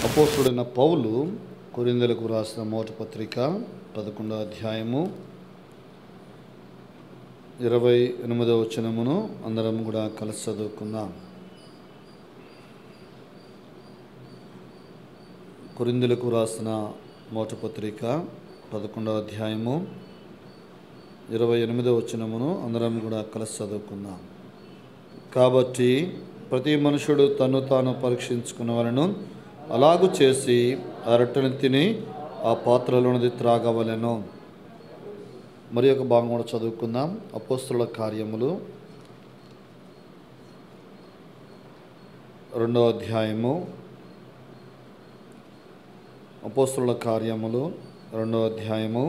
అపోస్తుడైన పౌలు కొరింథీయులకు రాసిన మొదటి పత్రిక 11వ అధ్యాయము 28వ వచనమును అందరం కూడా కలిసి చదువుకుందాం. కొరింథీయులకు రాసిన మొదటి పత్రిక 11వ అధ్యాయము 28వ వచనమును అందరం కూడా కలిసి చదువుకుందాం. కాబట్టి ప్రతి మనుషుడు తను తాను పరీక్షించుకున్నవలను అలాగు చేసి ఆ రొట్టెను తిని ఆ పాత్రలోనిది త్రాగవలెను. మరి ఒక భాగం కూడా చదువుకుందాం. అపోస్తుల కార్యములు 2వ అధ్యాయము. అపోస్తుల కార్యములు 2వ అధ్యాయము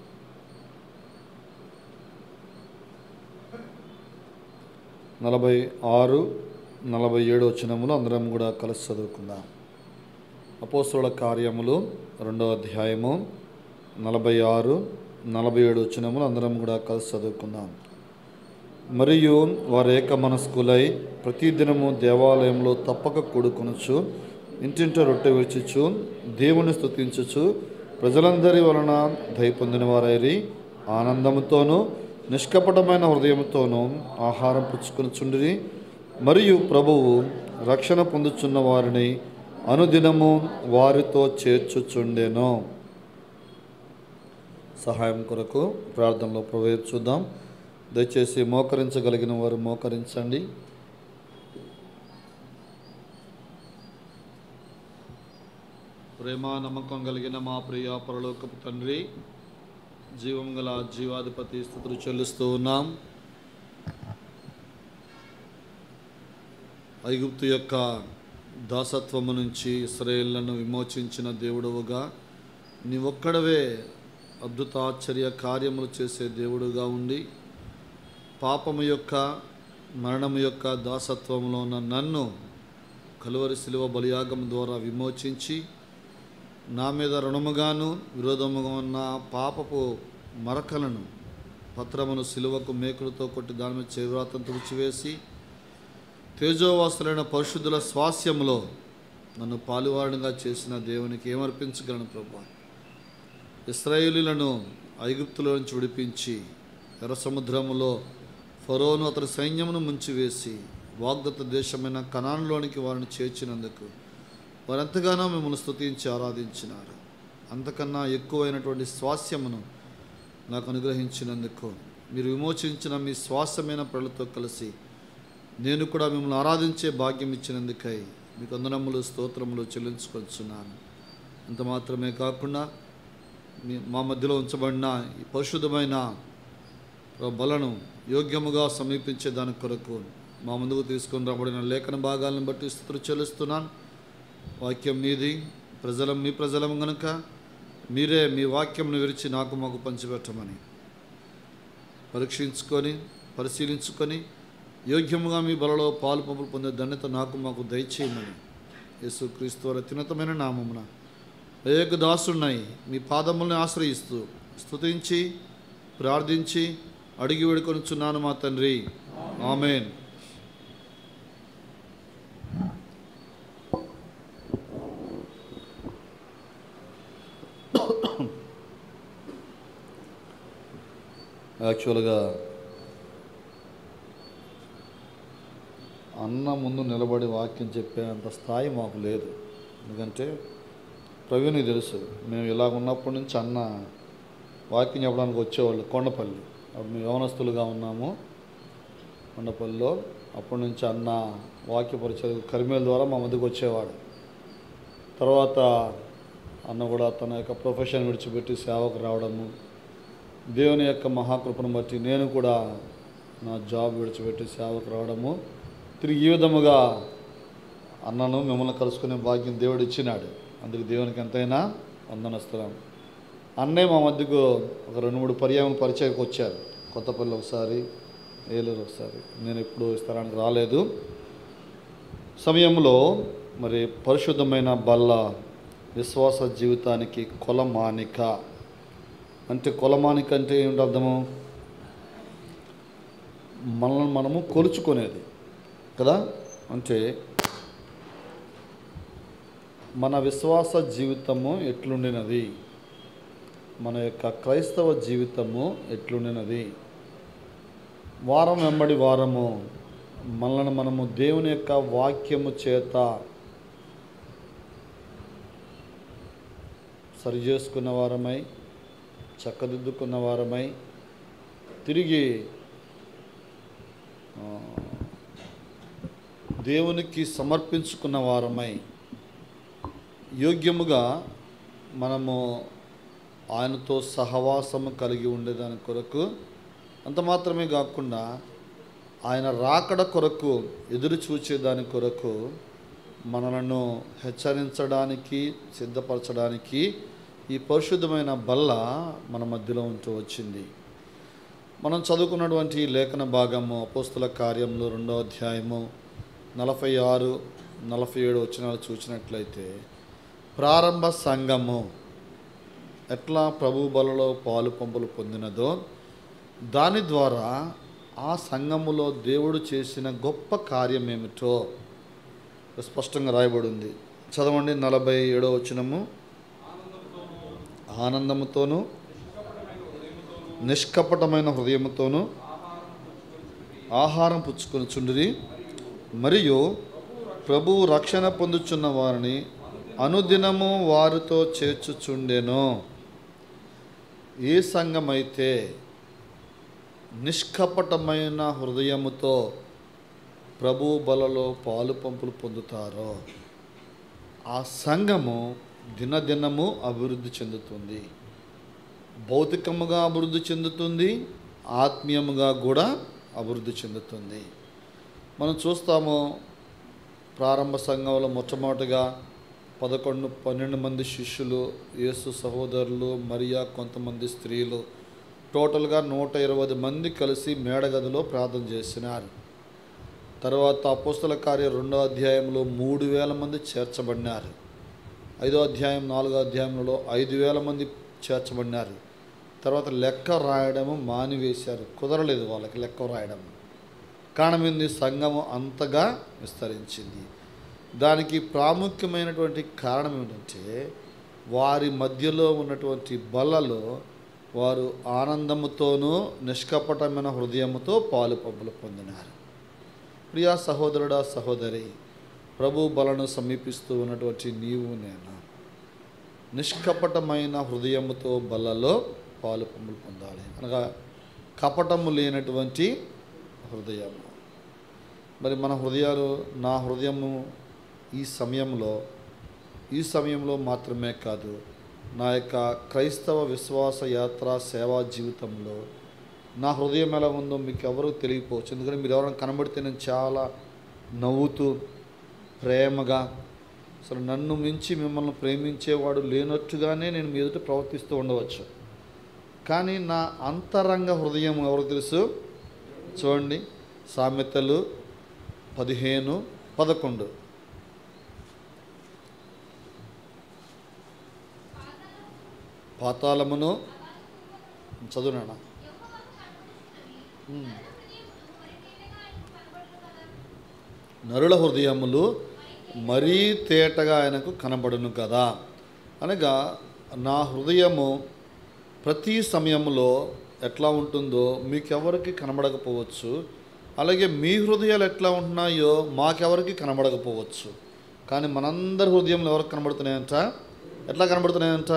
46, 47 వచనములు అందరం కూడా కలిసి చదువుకుందాం. అపోస్తుల కార్యములు 2వ అధ్యాయము 46, 47 వచనములు అందరం కూడా కలిసి చదువుకుందాం. మరియు వారు ఏక మనస్కులై ప్రతిదినము దేవాలయంలో తప్పక కూడుకొనుచు ఇంటింట రొట్టె విరుచుచు దేవుని స్తుతించుచు ప్రజలందరి వలన దయ పొందిన వారైరి ఆనందముతోనూ నిష్కపటమైన హృదయంతోనూ ఆహారం పుచ్చుకొనుచుండిరి. మరియు ప్రభువు రక్షణ పొందుచున్న వారిని అనుదినము వారితో చేర్చుచుండెను. సహాయం కొరకు ప్రార్థనలో ప్రవేశిద్దాం. దయచేసి మోకరించగలిగిన వారు మోకరించండి. ప్రేమ నమ్మకం కలిగిన మా ప్రియ పరలోకపు తండ్రి, జీవం గల జీవాధిపతి, స్తుతులు చెల్లిస్తూ ఉన్నాం. ఐగుప్తు యొక్క దాసత్వము నుంచి ఇశ్రాయేలులను విమోచించిన దేవుడవుగా నీ ఒక్కడవే అద్భుతాశ్చర్య కార్యములు చేసే దేవుడుగా ఉండి పాపము యొక్క మరణము యొక్క దాసత్వంలో ఉన్న నన్ను కలువరి శిలువ బలియాగం ద్వారా విమోచించి నా మీద రుణముగాను విరోధముగా ఉన్న పాపపు మరకలను పత్రమును శిలువకు మేకులతో కొట్టి దాని మీద చేవ్రాతను తుడిచివేసి తేజోవాసులైన పరిశుద్ధుల స్వాస్యములో నన్ను పాలువాడిగా చేసిన దేవునికి ఏమర్పించగలను ప్రభా? ఇశ్రాయేలీయులను ఐగుప్తులో నుంచి విడిపించి ఎర్ర సముద్రములో ఫరోను అతని సైన్యమును ముంచివేసి వాగ్దత్త దేశమైన కనానులోనికి వారిని చేర్చినందుకు వారెంతగానో మిమ్మల్ని స్తుతించి ఆరాధించినారు. అంతకన్నా ఎక్కువైనటువంటి స్వాస్యమును నాకు అనుగ్రహించినందుకు మీరు విమోచించిన మీ శ్వాసమైన ప్రజలతో కలిసి నేను కూడా మిమ్మల్ని ఆరాధించే భాగ్యం ఇచ్చినందుకై మీకు వందనములు స్తోత్రములు చెల్లించుకొచ్చున్నాను. అంత మాత్రమే కాకుండా మా మధ్యలో ఉంచబడిన ఈ పరిశుద్ధమైన బలను యోగ్యముగా సమీపించే దాని కొరకు మా ముందుకు తీసుకొని రాబడిన లేఖన భాగాలను బట్టి స్తుతులు చెల్లిస్తున్నాను. వాక్యం మీది, మీ ప్రజలం గనుక మీరే మీ వాక్యంను విరిచి మాకు పంచిపెట్టమని పరిశీలించుకొని యోగ్యముగా మీ బలలో పాలు పంపులు పొందే ధన్యత మాకు దయచేయమని యేసుక్రీస్తు అత్యున్నతమైన నామమున ఏక దాసున్నాయి మీ పాదములను ఆశ్రయిస్తూ స్తుతించి ప్రార్థించి అడిగి వేడుకొనుచున్నాను మా తండ్రి, ఆమేన్. యాక్చువల్గా అన్న ముందు నిలబడి వాక్యం చెప్పేంత స్థాయి మాకు లేదు. ఎందుకంటే ప్రవీణ్కి తెలుసు, మేము ఇలాగ ఉన్నప్పటి నుంచి అన్న వాక్యం చెప్పడానికి వచ్చేవాళ్ళు కొండపల్లి. అప్పుడు మేము యవనస్తులుగా ఉన్నాము కొండపల్లిలో. అప్పటి నుంచి అన్న వాక్య పరిచయం కరిమేల ద్వారా మా మధ్యకు వచ్చేవాడు. తర్వాత అన్న కూడా తన యొక్క ప్రొఫెషన్ విడిచిపెట్టి సేవకు రావడము, దేవుని యొక్క మహాకృపను బట్టి నేను కూడా నా జాబ్ విడిచిపెట్టి సేవకు రావడము, తిరిగి ఈ విధముగా అన్నను మిమ్మల్ని కలుసుకునే భాగ్యం దేవుడు ఇచ్చినాడు. అందుకు దేవునికి ఎంతైనా వందనస్తున్నాం. అన్నే మా మధ్యకు ఒక 2-3 పర్యాయం పరిచయకు వచ్చారు. కొత్తపల్లి ఒకసారి, ఏలూరు ఒకసారి. నేను ఎప్పుడు స్థలానికి రాలేదు. సమయంలో మరి పరిశుద్ధమైన బల్ల విశ్వాస జీవితానికి కొలమానిక అంటే ఏమిటి అర్థము? మనల్ని మనము కొలుచుకునేది కదా. అంటే మన విశ్వాస జీవితము ఎట్లుండినది, మన యొక్క క్రైస్తవ జీవితము ఎట్లుండినది. వారం వెంబడి వారము మనల్ని మనము దేవుని యొక్క వాక్యము చేత సరిచేసుకున్న వారమై, చక్కదిద్దుకున్న వారమై, తిరిగి దేవునికి సమర్పించుకున్న వారమై, యోగ్యముగా మనము ఆయనతో సహవాసము కలిగి ఉండేదాని కొరకు, అంత మాత్రమే కాకుండా ఆయన రాకడ కొరకు ఎదురు చూచేదాని కొరకు మనలను హెచ్చరించడానికి, సిద్ధపరచడానికి ఈ పరిశుద్ధమైన బల్ల మన మధ్యలో ఉంటూ వచ్చింది. మనం చదువుకున్నటువంటి లేఖన భాగము అపోస్తుల కార్యములు 2వ అధ్యాయము 46, 47 వచనాలు చూసినట్లయితే, ప్రారంభ సంఘము ఎట్లా ప్రభు బలలో పాలు పంపులు పొందినదో దాని ద్వారా ఆ సంఘములో దేవుడు చేసిన గొప్ప కార్యం ఏమిటో స్పష్టంగా రాయబడి ఉంది. చదవండి. 47వ వచనము. ఆనందముతోనూ నిష్కపటమైన హృదయముతోనూ ఆహారం పుచ్చుకొనుచుండిరి, మరియు ప్రభువు రక్షణ పొందుచున్న వారిని అనుదినము వారితో చేర్చుచుండెను. ఏ సంఘమైతే నిష్కపటమైన హృదయముతో ప్రభు బలలో పాలు పంపులు పొందుతారో ఆ సంఘము దినదినము అభివృద్ధి చెందుతుంది. భౌతికముగా అభివృద్ధి చెందుతుంది, ఆత్మీయముగా కూడా అభివృద్ధి చెందుతుంది. మనం చూస్తాము, ప్రారంభ సంఘంలో మొట్టమొదటిగా 11-12 మంది శిష్యులు, యేసు సహోదరులు, మరియా, కొంతమంది స్త్రీలు, టోటల్గా 120 మంది కలిసి మేడగదిలో ప్రార్థన చేసినారు. తర్వాత అపోస్తల కార్యం 2వ అధ్యాయంలో 3000 మంది చేర్చబడినారు. 5వ అధ్యాయం 4వ అధ్యాయంలో 5000 మంది చేర్చబడినారు. తర్వాత లెక్క రాయడము మానివేశారు, కుదరలేదు వాళ్ళకి లెక్క రాయడం. కారణం ఏంది? సంఘము అంతగా విస్తరించింది. దానికి ప్రాముఖ్యమైనటువంటి కారణం ఏమిటంటే, వారి మధ్యలో ఉన్నటువంటి బలలో వారు ఆనందముతోనూ నిష్కపటమైన హృదయముతో పాలు పంపులు పొందినారు. ప్రియా సహోదరుడా, సహోదరి, ప్రభు బలను సమీపిస్తూ ఉన్నటువంటి నీవు నేను నిష్కపటమైన హృదయముతో బలలో పాలు పంపులు పొందాలి. అనగా కపటము లేనటువంటి హృదయము. మరి మన హృదయాలు, నా హృదయము ఈ సమయంలో మాత్రమే కాదు, నా యొక్క క్రైస్తవ విశ్వాస యాత్ర సేవా జీవితంలో నా హృదయం ఎలా ఉందో మీకు ఎవరికి తెలియకపోవచ్చు. ఎందుకంటే మీరు ఎవరైనా కనబడితే నేను చాలా నవ్వుతూ ప్రేమగా, అసలు నన్ను మించి మిమ్మల్ని ప్రేమించేవాడు లేనట్టుగానే నేను మీ ఎదుట ప్రవర్తిస్తూ ఉండవచ్చు. కానీ నా అంతరంగ హృదయం ఎవరికి తెలుసు? చూడండి, సామెతలు 15:11. పాతాళమును చదువునా? నరుల హృదయములు మరీ తేటగా ఆయనకు కనబడును కదా. అనగా నా హృదయము ప్రతి సమయంలో ఎట్లా ఉంటుందో మీకెవరికి కనబడకపోవచ్చు. అలాగే మీ హృదయాలు ఎట్లా ఉంటున్నాయో మాకెవరికి కనబడకపోవచ్చు. కానీ మనందరి హృదయంలో ఎవరికి కనబడుతున్నాయంట? ఎట్లా కనబడుతున్నాయంట?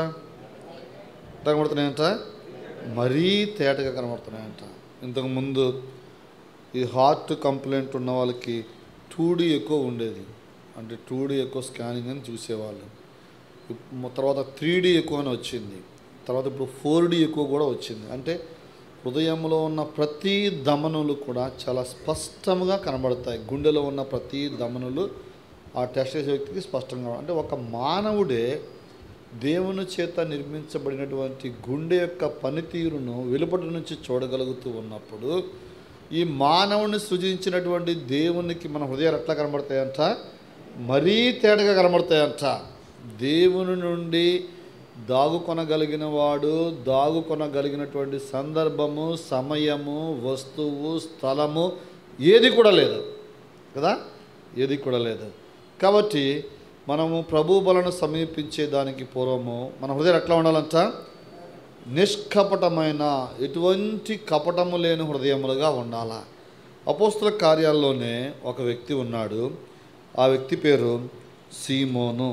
మరీ తేటగా కనబడుతున్నాయంట. ఇంతకుముందు ఈ హార్ట్ కంప్లైంట్ ఉన్న వాళ్ళకి 2D ఎక్కువ ఉండేది, అంటే 2D ఎక్కువ స్కానింగ్ అని చూసేవాళ్ళు. తర్వాత 3D ఎక్కువ అని వచ్చింది. తర్వాత ఇప్పుడు 4D ఎక్కువ కూడా వచ్చింది. అంటే హృదయంలో ఉన్న ప్రతి ధమనులు కూడా చాలా స్పష్టంగా కనబడతాయి. గుండెలో ఉన్న ప్రతి ధమనులు ఆ టెస్ట్ చేసే వ్యక్తికి స్పష్టంగా, అంటే ఒక మానవుడే దేవుని చేత నిర్మించబడినటువంటి గుండె యొక్క పనితీరును వెలుపటి నుంచి చూడగలుగుతూ ఉన్నప్పుడు, ఈ మానవుని సృజించినటువంటి దేవునికి మన హృదయాలు ఎట్లా కనబడతాయంట? మరీ తేటగా కనబడతాయంట. దేవుని నుండి దాగుకొనగలిగిన వాడు, దాగుకొనగలిగినటువంటి సందర్భము, సమయము, వస్తువు, స్థలము ఏది కూడా లేదు కదా, ఏది కూడా లేదు. కాబట్టి మనము ప్రభు బలను సమీపించే దానికి పూర్వము మన హృదయం ఎట్లా ఉండాలంట? నిష్కపటమైన, ఎటువంటి కపటము లేని హృదయములుగా ఉండాలా. అపోస్తల కార్యాల్లోనే ఒక వ్యక్తి ఉన్నాడు. ఆ వ్యక్తి పేరు సీమోను.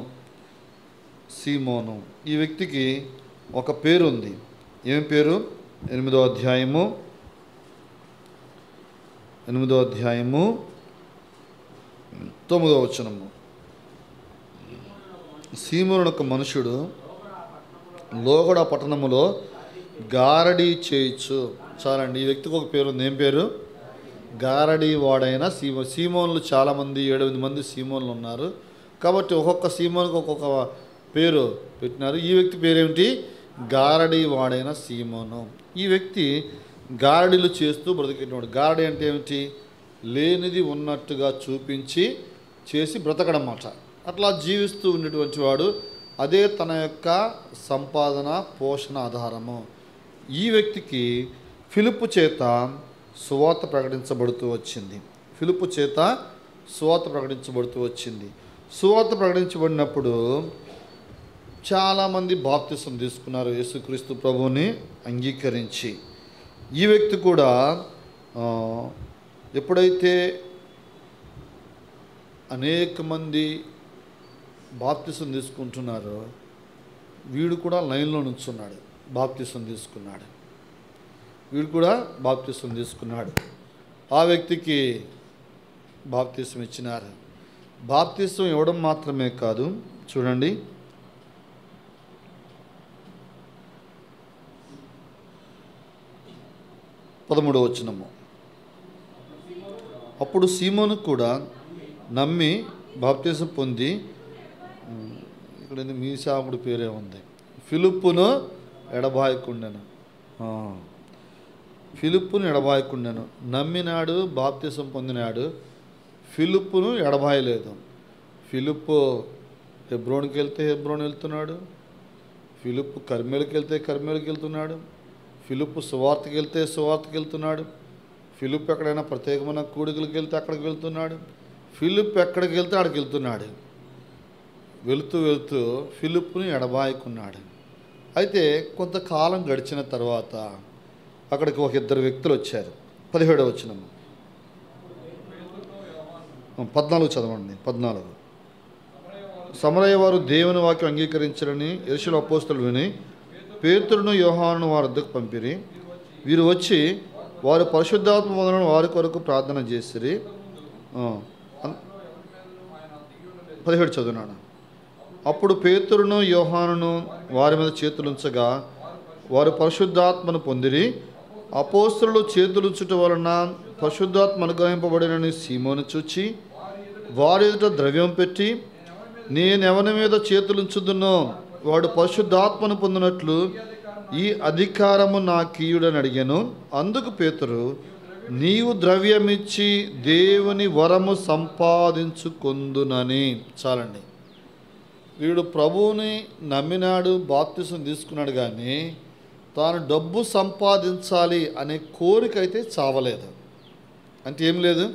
ఈ వ్యక్తికి ఒక పేరు ఉంది. ఏం పేరు? 8వ అధ్యాయము 9వ వచనము. సీమోను ఒక మనుషుడు లోగడ పట్టణములో గారడీ చేయించు. చాలండి, ఈ వ్యక్తికి ఒక పేరు ఉంది. ఏం పేరు? గారడీ వాడైన సీమోన్లు చాలామంది, 7-8 మంది సీమోన్లు ఉన్నారు. కాబట్టి ఒక్కొక్క సీమోన్కి ఒక్కొక్క పేరు పెట్టినారు. ఈ వ్యక్తి పేరేమిటి? గారడీ వాడైన సీమోను. ఈ వ్యక్తి గారడీలు చేస్తూ బ్రతికేటవాడు. గారడీ అంటే ఏమిటి? లేనిది ఉన్నట్టుగా చూపించి చేసి బ్రతకడం అన్నమాట. అట్లా జీవిస్తూ ఉండేటువంటి వాడు. అదే తన యొక్క సంపాదన, పోషణ ఆధారము. ఈ వ్యక్తికి ఫిలిప్పు చేత సువార్త ప్రకటించబడుతూ వచ్చింది. సువార్త ప్రకటించబడినప్పుడు చాలామంది బాప్తిసం తీసుకున్నారు యేసుక్రీస్తు ప్రభువుని అంగీకరించి. ఈ వ్యక్తి కూడా ఎప్పుడైతే అనేక మంది బాప్తిసం తీసుకుంటున్నారో వీడు కూడా లైన్లో నుంచున్నాడు. బాప్తిసం తీసుకున్నాడు. ఆ వ్యక్తికి బాప్తిసం ఇచ్చినారు. బాప్తిసం ఇవ్వడం మాత్రమే కాదు, చూడండి, 13వ వచనము. అప్పుడు సీమోను కూడా నమ్మి బాప్తిసం పొంది, ఇక్కడ మీ సాముడు పేరే ఉంది, ఫిలిప్పును ఎడబాయకుండాను. నమ్మినాడు, బాప్తిసం పొందినాడు. ఫిలిప్పును ఎడబాయలేదు. ఫిలిప్పు హెబ్రోన్కి వెళ్తే హెబ్రోన్ వెళ్తున్నాడు. ఫిలిప్పు కర్మేలుకి వెళ్తే కర్మేలుకి వెళ్తున్నాడు. ఫిలిప్పు సువార్తకి వెళ్తే సువార్తకి వెళ్తున్నాడు. ఫిలిప్పు ఎక్కడైనా ప్రత్యేకమైన కూడికలకు వెళ్తే అక్కడికి వెళ్తున్నాడు. ఫిలిప్పు ఎక్కడికి వెళ్తే అక్కడికి వెళ్తున్నాడు. వెళుతూ ఫిలిప్పుని ఎడబాయకున్నాడు. అయితే కొంతకాలం గడిచిన తర్వాత అక్కడికి ఒక 2 వ్యక్తులు వచ్చారు. 17వ వచనము, 14 చదవండి. 14. సమరయ్య వారు దేవుని వాక్యం అంగీకరించారని యెరూషలేము అపోస్తలులు విని పేతురును యోహానును వారి వద్దకు పంపిరి. వీరు వచ్చి వారు పరిశుద్ధాత్మ పొందడం వారి కొరకు ప్రార్థన చేసిరి. 17 చదువునాడు. అప్పుడు పేతురును యోహానును వారి మీద చేతులుంచగా వారు పరిశుద్ధాత్మను పొందిరి. అపోస్తలులు చేతులుంచుట వలన పరిశుద్ధాత్మ అనుగ్రహింపబడినని సీమోను చూచి వారి ఎదుట ద్రవ్యం పెట్టి, నేనెవని మీద చేతులుంచుదునో వాడు పరిశుద్ధాత్మను పొందినట్లు ఈ అధికారము నా కీయుడని అడిగాను. అందుకు పేతురు, నీవు ద్రవ్యమిచ్చి దేవుని వరము సంపాదించుకొందునని. చాలండి, వీడు ప్రభువుని నమ్మినాడు, బాప్తిసం తీసుకున్నాడు, కానీ తాను డబ్బు సంపాదించాలి అనే కోరిక అయితే చావలేదు. అంటే ఏం లేదు?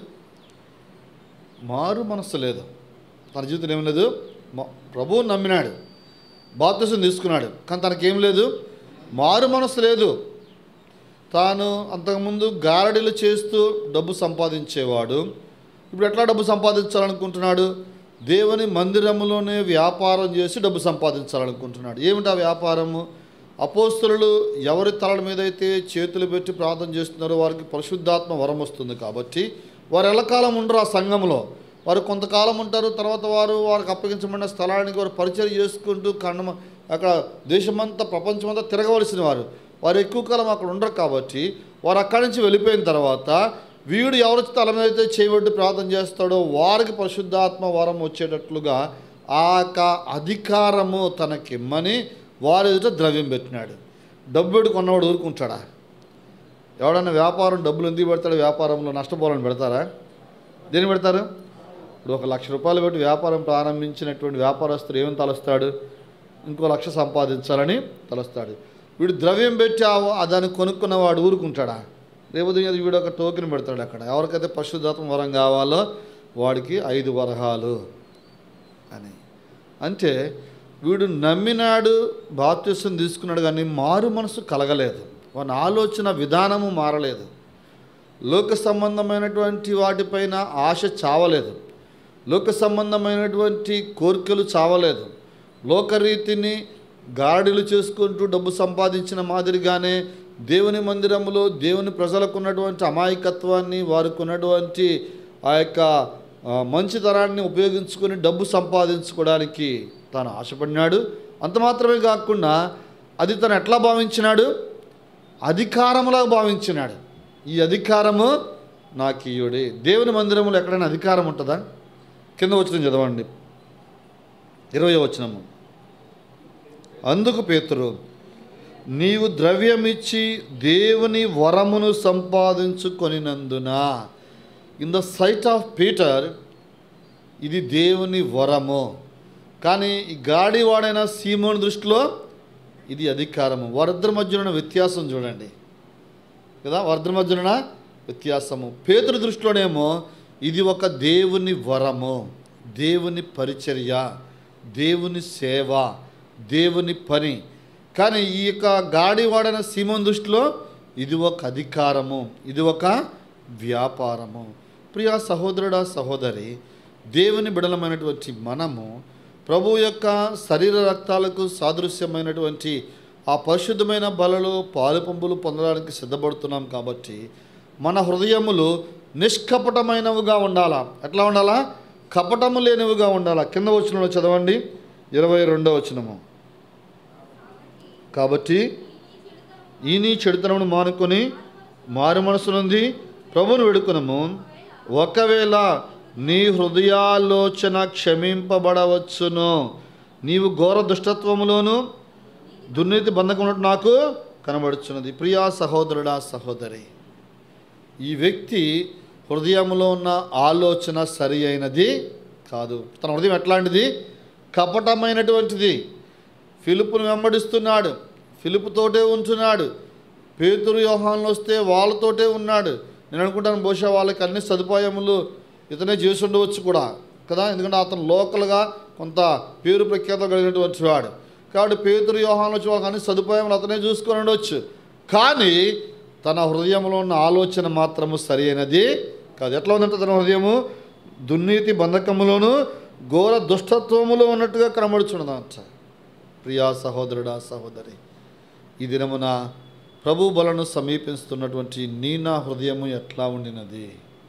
మారు మనస్సు లేదు. తన జీవితంలో ఏం లేదు? ప్రభువుని నమ్మినాడు, బాప్తిసం తీసుకున్నాడు, కానీ తనకేం లేదు? మారు మనస్సు లేదు. తాను అంతకుముందు గారడీలు చేస్తూ డబ్బు సంపాదించేవాడు. ఇప్పుడు ఎట్లా డబ్బు సంపాదించాలనుకుంటున్నాడు? దేవుని మందిరంలోనే వ్యాపారం చేసి డబ్బు సంపాదించాలనుకుంటున్నాడు. ఏమిటి ఆ వ్యాపారము? అపోస్తలులు ఎవరి తలల మీద అయితే చేతులు పెట్టి ప్రార్థన చేస్తున్నారో వారికి పరిశుద్ధాత్మ వరం వస్తుంది. కాబట్టి వారు ఎల్లకాలం ఉండరు ఆ సంఘంలో. వారు కొంతకాలం ఉంటారు. తర్వాత వారికి అప్పగించబడిన స్థలానికి వారు పరిచయం చేసుకుంటూ అక్కడ దేశమంతా ప్రపంచమంతా తిరగవలసిన వారు ఎక్కువ కాలం అక్కడ ఉండరు. కాబట్టి వారు అక్కడి నుంచి వెళ్ళిపోయిన తర్వాత వీడు ఎవరి తల మీద అయితే చేయబట్టి ప్రార్థన చేస్తాడో వారికి పరిశుద్ధాత్మ వరం వచ్చేటట్లుగా ఆ అధికారము తనకిమ్మని వారి ఎదుట ద్రవ్యం పెట్టినాడు. డబ్బు పెట్టి కొన్నవాడు ఊరుకుంటాడా? ఎవడన్నా వ్యాపారం డబ్బులు ఎందుకు పెడతాడు? వ్యాపారంలో నష్టపోవాలని పెడతారా? దేని పెడతారు? ఇప్పుడు 1,00,000 రూపాయలు పెట్టి వ్యాపారం ప్రారంభించినటువంటి వ్యాపారస్తుడు ఏమని తలుస్తాడు? ఇంకో 1,00,000 సంపాదించాలని తలుస్తాడు. వీడు ద్రవ్యం పెట్టి దాన్ని కొనుక్కున్నవాడు ఊరుకుంటాడా? రేపు వీడు ఒక టోకెన్ పెడతాడు. అక్కడ ఎవరికైతే పరిశుద్ధాత్మ వరం కావాలో వాడికి 5 వరహాలు అని. అంటే వీడు నమ్మినాడు, బాప్తిసం తీసుకున్నాడు, కానీ మారు మనసు కలగలేదు, వాని ఆలోచన విధానము మారలేదు, లోక సంబంధమైనటువంటి వాటిపైన ఆశ చావలేదు, లోక సంబంధమైనటువంటి కోరికలు చావలేదు, లోకరీతిని గాడిలు చేసుకుంటూ డబ్బు సంపాదించిన మాదిరిగానే దేవుని మందిరంలో దేవుని ప్రజలకు ఉన్నటువంటి అమాయకత్వాన్ని, వారికి ఉన్నటువంటి ఆ యొక్క మంచితనాన్ని ఉపయోగించుకొని డబ్బు సంపాదించుకోవడానికి తాను ఆశపడినాడు. అంత మాత్రమే కాకుండా అది తను ఎట్లా భావించినాడు? అధికారములా భావించినాడు. ఈ అధికారము నాకు ఇయ్యుడే. దేవుని మందిరంలో ఎక్కడైనా అధికారం ఉంటుందా? కింద వచనం చదవండి, 20వ వచనము. అందుకు పేతురు, నీవు ద్రవ్యమిచ్చి దేవుని వరమును సంపాదించుకొనినందున, in the sight of Peter ఇది దేవుని వరము, కానీ ఈ గాడివాడైన సీమోను దృష్టిలో ఇది అధికారము. వారిద్దరి మధ్యన ఉన్న వ్యత్యాసం చూడండి కదా, వారిద్దరి మధ్యన ఉన్న వ్యత్యాసము. పేతురు దృష్టిలోనేమో ఇది ఒక దేవుని వరము, దేవుని పరిచర్య, దేవుని సేవ, దేవుని పని. కానీ ఈ యొక్క గాడివాడైన సీమోను దృష్టిలో ఇది ఒక అధికారము, ఇది ఒక వ్యాపారము. ప్రియా సహోదరుడా, సహోదరి, దేవుని బిడలమైనటువంటి మనము ప్రభు యొక్క శరీర రక్తాలకు సాదృశ్యమైనటువంటి ఆ పరిశుద్ధమైన బలలో పాలు పంపులు పొందడానికి సిద్ధపడుతున్నాం. కాబట్టి మన హృదయములు నిష్కపటమైనవిగా ఉండాలా. ఎట్లా ఉండాలా? కపటము లేనివిగా ఉండాలా. కింద వచనంలో చదవండి, 22వ వచనము. కాబట్టి ఈ నీ చెడుతనమును మానుకొని మారు మనసు నుండి ప్రభువును వేడుకొనుము. ఒకవేళ నీ హృదయాలోచన క్షమింపబడవచ్చును, నీవు ఘోర దుష్టత్వములోను దుర్నీతి బంధకం నాకు కనబడుచున్నది. ప్రియా సహోదరుడా, సహోదరి, ఈ వ్యక్తి హృదయంలో ఉన్న ఆలోచన సరి అయినది కాదు. తన హృదయం ఎట్లాంటిది? కపటమైనటువంటిది. ఫిలిప్పును వెంబడిస్తున్నాడు, ఫిలిప్పుతోటే ఉంటున్నాడు. పేతురు యోహానులు వస్తే వాళ్ళతోటే ఉన్నాడు. నేను అనుకుంటాను బహుశా వాళ్ళకి అన్ని సదుపాయములు ఇతనే చేసి ఉండవచ్చు కూడా కదా, ఎందుకంటే అతను లోకల్గా కొంత పేరు ప్రఖ్యాత కలిగినటువంటి వాడు. కాబట్టి పేతురు యోహానులు వచ్చి వాళ్ళకి అన్ని సదుపాయములు అతనే చూసుకొని ఉండవచ్చు. కానీ తన హృదయంలో ఉన్న ఆలోచన మాత్రము సరి అయినది కాదు. ఎట్లా ఉందంటే తన హృదయము దుర్నీతి బంధకములోను ఘోర దుష్టత్వములో ఉన్నట్టుగా కనబడుచున్నదంట. ప్రియా సహోదరుడా, సహోదరి, ఈ దినమున ప్రభు బలను సమీపిస్తున్నటువంటి నా హృదయము ఎట్లా ఉండినది?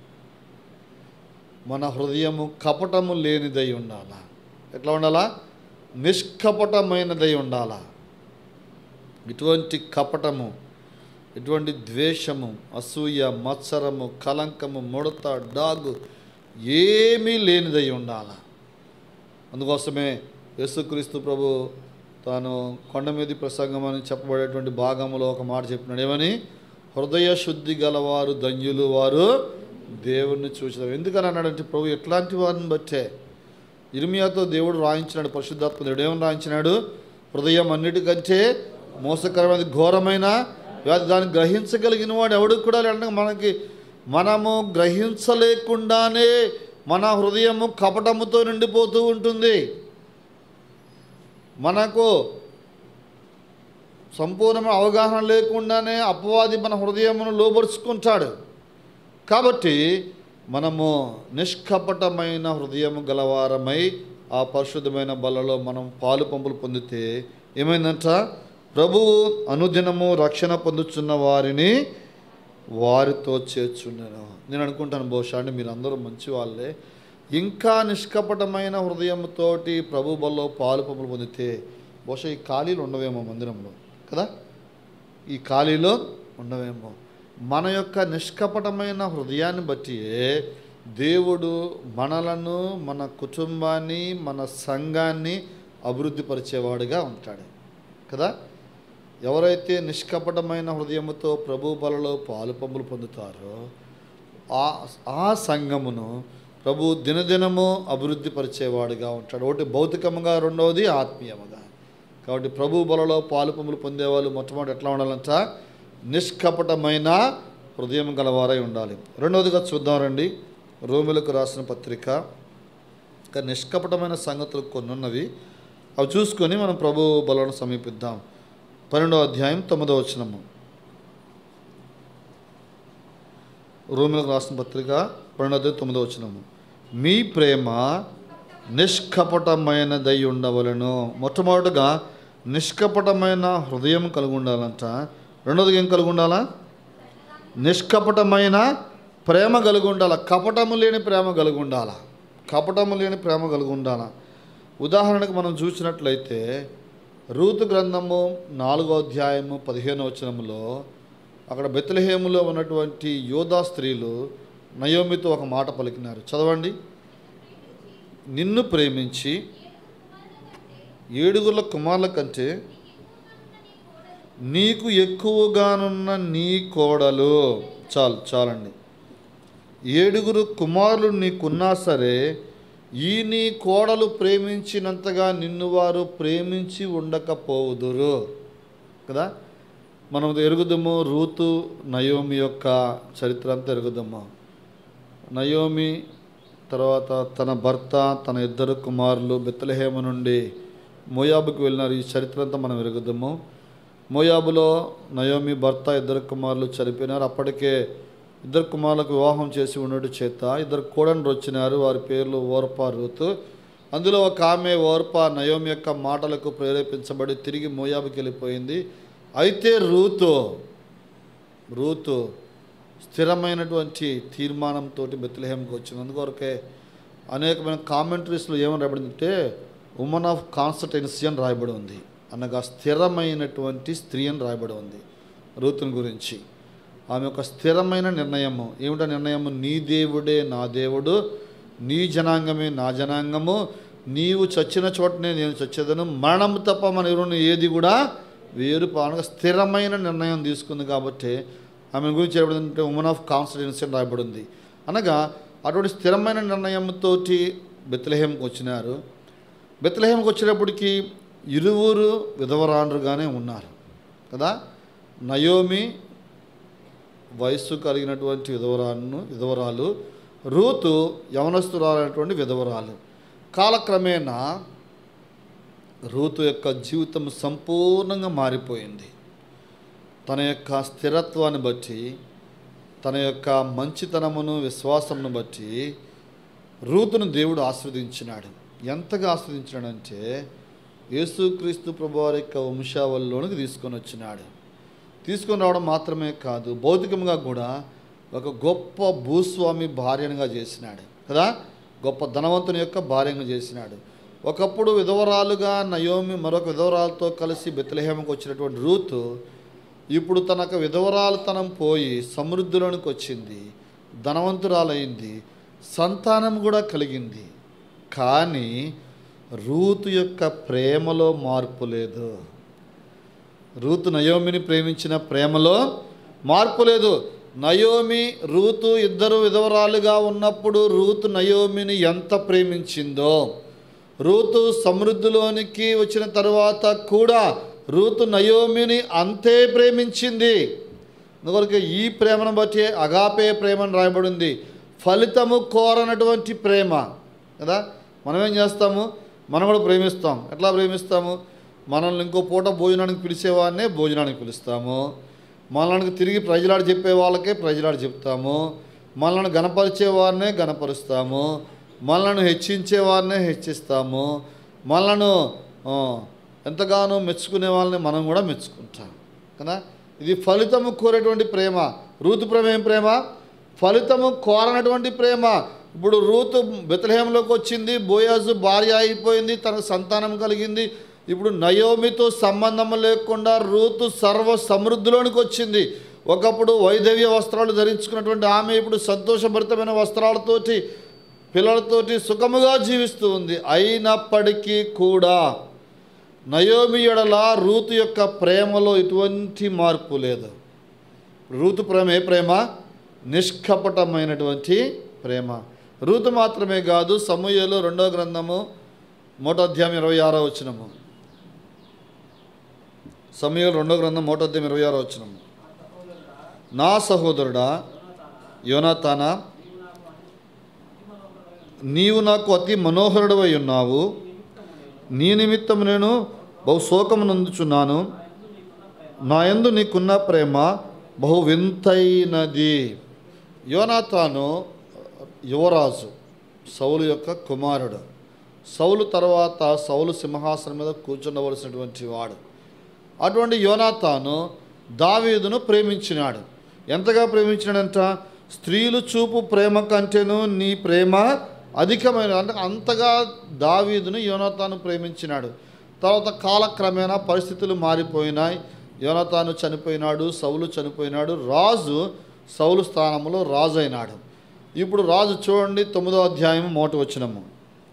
మన హృదయము కపటము లేనిదై ఉండాలా. ఎట్లా ఉండాలా? నిష్కపటమైనదై ఉండాలా. ఇటువంటి కపటము, ఇటువంటి ద్వేషము, అసూయ, మత్సరము, కలంకము, ముడత, డాగు ఏమీ లేనిదై ఉండాలా. అందుకోసమే యేసుక్రీస్తు ప్రభు తాను కొండ మీది ప్రసంగం అని చెప్పబడేటువంటి భాగంలో ఒక మాట చెప్పినాడు. ఏమని? హృదయ శుద్ధి గలవారు ధన్యులు, వారు దేవుణ్ణి చూసినారు. ఎందుకని అన్నాడంటే ప్రభు ఎట్లాంటి వారిని బట్టే ఇర్మియాతో దేవుడు రాయించినాడు, పరిశుద్ధాత్మ దేవుడు ఏమని రాయించినాడు? హృదయం అన్నిటికంటే మోసకరమైన ఘోరమైన వ్యాధి, దాన్ని గ్రహించగలిగిన వాడు ఎవడు కూడా లేదంటే మనము గ్రహించలేకుండానే మన హృదయము కపటముతో నిండిపోతూ ఉంటుంది. మనకు సంపూర్ణమైన అవగాహన లేకుండానే అపవాది మన హృదయమును లోబరుచుకుంటాడు. కాబట్టి మనము నిష్కపటమైన హృదయము గలవారమై ఆ పరిశుద్ధమైన బలలో మనం పాలు పంపులు పొందితే ఏమైందంట? ప్రభువు అనుదినము రక్షణ పొందుతున్న వారిని వారితో చేర్చుండెను. నేను అనుకుంటాను బహుశా అంటే మీరందరూ మంచి వాళ్ళే, ఇంకా నిష్కపటమైన హృదయంతోటి ప్రభు బలలో పాలు పంపులు పొందితే బహుశా ఈ ఖాళీలు ఉండవేమో మందిరంలో కదా, ఈ ఖాళీలో ఉండవేమో. మన యొక్క నిష్కపటమైన హృదయాన్ని బట్టి దేవుడు మనలను, మన కుటుంబాన్ని, మన సంఘాన్ని అభివృద్ధి పరిచేవాడుగా ఉంటాడు కదా. ఎవరైతే నిష్కపటమైన హృదయముతో ప్రభు బలలో పాలు పంపులు పొందుతారో ఆ సంఘమును ప్రభు దినదినము అభివృద్ధి పరిచేవాడుగా ఉంటాడు. ఒకటి భౌతికంగా, రెండవది ఆత్మీయముగా. కాబట్టి ప్రభు బలలో పాలు పంపులు పొందేవాళ్ళు మొట్టమొదటి ఎట్లా ఉండాలంట? నిష్కపటమైన హృదయం గలవారై ఉండాలి. రెండవదిగా చూద్దాం రండి, రోమిలకు రాసిన పత్రిక ఇంకా నిష్కపటమైన సంగతులు కొన్ని ఉన్నవి, అవి చూసుకొని మనం ప్రభు బలను సమీపిద్దాం. 12వ అధ్యాయం 9వ వచనము. రోమిలకు రాసిన పత్రిక 12వ అధ్యాయం 9వ వచనము. మీ ప్రేమ నిష్కపటమైనదై ఉండవలెను. మొట్టమొదటిగా నిష్కపటమైన హృదయం కలిగి ఉండాలంట. రెండోది ఏం కలిగి ఉండాలా? నిష్కపటమైన ప్రేమ కలిగి ఉండాలి. కపటము లేని ప్రేమ కలిగి ఉండాలి. కపటము లేని ప్రేమ కలిగి ఉండాలి. ఉదాహరణకు మనం చూసినట్లయితే రూతు గ్రంథము 4వ అధ్యాయము 15వ వచనములో అక్కడ బెత్లెహేములో ఉన్నటువంటి యోధా స్త్రీలు నయోమితో ఒక మాట పలికినారు. చదవండి. నిన్ను ప్రేమించి 7 కుమారుల కంటే నీకు ఎక్కువగానున్న నీ కోడలు. చాలండి. 7 కుమారులు నీకున్నా సరే ఈ నీ కోడలు ప్రేమించినంతగా నిన్ను వారు ప్రేమించి ఉండకపోవుదురు కదా. మనం ఎరుగుదము రూతు నయోమి యొక్క చరిత్ర అంతా ఎరుగుదము. నయోమి తర్వాత తన భర్త, తన 2 కుమారులు బెత్లెహేము నుండి మోయాబుకు వెళ్ళినారు. ఈ చరిత్ర అంతా మనం ఎరుగుదము. మోయాబులో నయోమి భర్త 2 కుమారులు చనిపోయినారు. అప్పటికే 2 కుమారులకు వివాహం చేసి ఉండడం చేత 2 కోడళ్ళు వచ్చినారు. వారి పేర్లు ఓర్పా, రూతు. అందులో ఒక ఆమె ఓర్పా నయోమి యొక్క మాటలకు ప్రేరేపించబడి తిరిగి మోయాబుకి వెళ్ళిపోయింది. అయితే రూతు స్థిరమైనటువంటి తీర్మానంతో బెత్లెహేంకి వచ్చింది. అందుకొరకే అనేకమైన కామెంటరీస్లో ఏమని రాయబడిందంటే ఉమెన్ ఆఫ్ కాన్స్టెన్సీ అని రాయబడి ఉంది. అనగా స్థిరమైనటువంటి స్త్రీ అని రాయబడి ఉంది రూతుని గురించి. ఆమె ఒక స్థిరమైన నిర్ణయము. ఏమిటా నిర్ణయము? నీ దేవుడే నా దేవుడు, నీ జనాంగమే నా జనాంగము, నీవు చచ్చిన చోటనే నేను చచ్చేదను, మరణం తప్ప మన ఎవరు ఏది కూడా వేరు పానగా స్థిరమైన నిర్ణయం తీసుకుంది. కాబట్టి ఆమె గురించి ఏమిటంటే ఉమెన్ ఆఫ్ కాన్స్టిట్యున్సీ అని రాయబడి ఉంది. అనగా అటువంటి స్థిరమైన నిర్ణయంతో బెత్లెహేంకి వచ్చినారు. బెత్లెహేంకి వచ్చేటప్పటికి 2 విధవరాండ్రుగానే ఉన్నారు కదా. నయోమి వయస్సు కలిగినటువంటి విధవరాలు, రూతు యవనస్తురాలైనటువంటి విధవరాలు. కాలక్రమేణా రూతు యొక్క జీవితం సంపూర్ణంగా మారిపోయింది. తన యొక్క స్థిరత్వాన్ని బట్టి, తన యొక్క మంచితనమును విశ్వాసమును బట్టి రూతును దేవుడు ఆశీర్వదించినాడు. ఎంతగా ఆశీర్వదించినాడంటే యేసుక్రీస్తు ప్రభువారి యొక్క వంశావళిలోనికి తీసుకొని రావడం మాత్రమే కాదు, భౌతికంగా కూడా ఒక గొప్ప భూస్వామి భార్యనుగా చేసినాడు కదా. గొప్ప ధనవంతుని యొక్క భార్యగా చేసినాడు. ఒకప్పుడు విధవరాలుగా నయోమి మరొక విధవరాలతో కలిసి బెత్లెహేముకు వచ్చినటువంటి రూతు ఇప్పుడు తనకు విధవరాలుతనం పోయి సమృద్ధిలోనికి వచ్చింది, ధనవంతురాలైంది, సంతానం కూడా కలిగింది. కానీ రూతు యొక్క ప్రేమలో మార్పు లేదు. రూతు నయోమిని ప్రేమించిన ప్రేమలో మార్పు లేదు. నయోమి రూతు ఇద్దరు విధవరాలుగా ఉన్నప్పుడు రూతు నయోమిని ఎంత ప్రేమించిందో, రూతు సమృద్ధిలోనికి వచ్చిన తరువాత కూడా రూతు నయోమిని అంతే ప్రేమించింది. అందుకొరకు ఈ ప్రేమను బట్టి అగాపే ప్రేమను రాయబడింది. ఫలితము కోరనటువంటి ప్రేమ కదా. మనం ఏం చేస్తాము? మనం కూడా ప్రేమిస్తాం. ఎట్లా ప్రేమిస్తాము? మనల్ని ఇంకో పూట భోజనానికి పిలిచేవాడినే భోజనానికి పిలుస్తాము. మనల్ని తిరిగి ప్రజలాడు చెప్పే వాళ్ళకే ప్రజలాడు చెప్తాము. మనల్ని గణపరిచేవారినే గణపరుస్తాము. మనల్ని హెచ్చించేవారినే హెచ్చిస్తాము. మనల్ని ఎంతగానో మెచ్చుకునే వాళ్ళని మనం కూడా మెచ్చుకుంటాం కదా. ఇది ఫలితము కోరేటువంటి ప్రేమ. రూతు ప్రేమ ఏం ప్రేమ? ఫలితము కోరనటువంటి ప్రేమ. ఇప్పుడు రూతు బెత్లెహేంలోకి వచ్చింది, బోయాజు భార్య అయిపోయింది, తనకు సంతానం కలిగింది. ఇప్పుడు నయోమితో సంబంధం లేకుండా రూతు సర్వ సమృద్ధిలోనికి వచ్చింది. ఒకప్పుడు వైదవ్య వస్త్రాలు ధరించుకున్నటువంటి ఆమె ఇప్పుడు సంతోషభరితమైన వస్త్రాలతోటి పిల్లలతోటి సుఖముగా జీవిస్తూ ఉంది. అయినప్పటికీ కూడా నయోమి ఎడల రూతు యొక్క ప్రేమలో ఎటువంటి మార్పు లేదు. రూతు ప్రేమ ఏ ప్రేమ? నిష్కపటమైనటువంటి ప్రేమ. రూతు మాత్రమే కాదు, సమూయేలు 2వ గ్రంథము 1వ అధ్యాయం 26వ వచనము. సమూయేలు 2వ గ్రంథం 1వ అధ్యాయం 26వ వచనము. నా సహోదరుడా యోనాతానా, నీవు నాకు అతి మనోహరుడవై ఉన్నావు, నీ నిమిత్తం నేను బహు శోకము నందుచున్నాను, నా యందు నీకున్న ప్రేమ బహు వింతైనది. యోనాతాను యువరాజు, సౌలు యొక్క కుమారుడు. సౌలు తర్వాత సౌలు సింహాసనం మీద కూర్చుండవలసినటువంటి వాడు. అటువంటి యోనాతాను దావీదును ప్రేమించినాడు. ఎంతగా ప్రేమించినాడంట? స్త్రీలు చూపు ప్రేమ కంటేను నీ ప్రేమ అధికమైన, అంటే అంతగా దావీదును యోనాతాను ప్రేమించినాడు. తర్వాత కాలక్రమేణా పరిస్థితులు మారిపోయినాయి. యోనాతాను చనిపోయినాడు, సౌలు చనిపోయినాడు, రాజు సౌలు స్థానంలో రాజు అయినాడు. ఇప్పుడు రాజు చూడండి 9వ అధ్యాయం 1వ వచనము.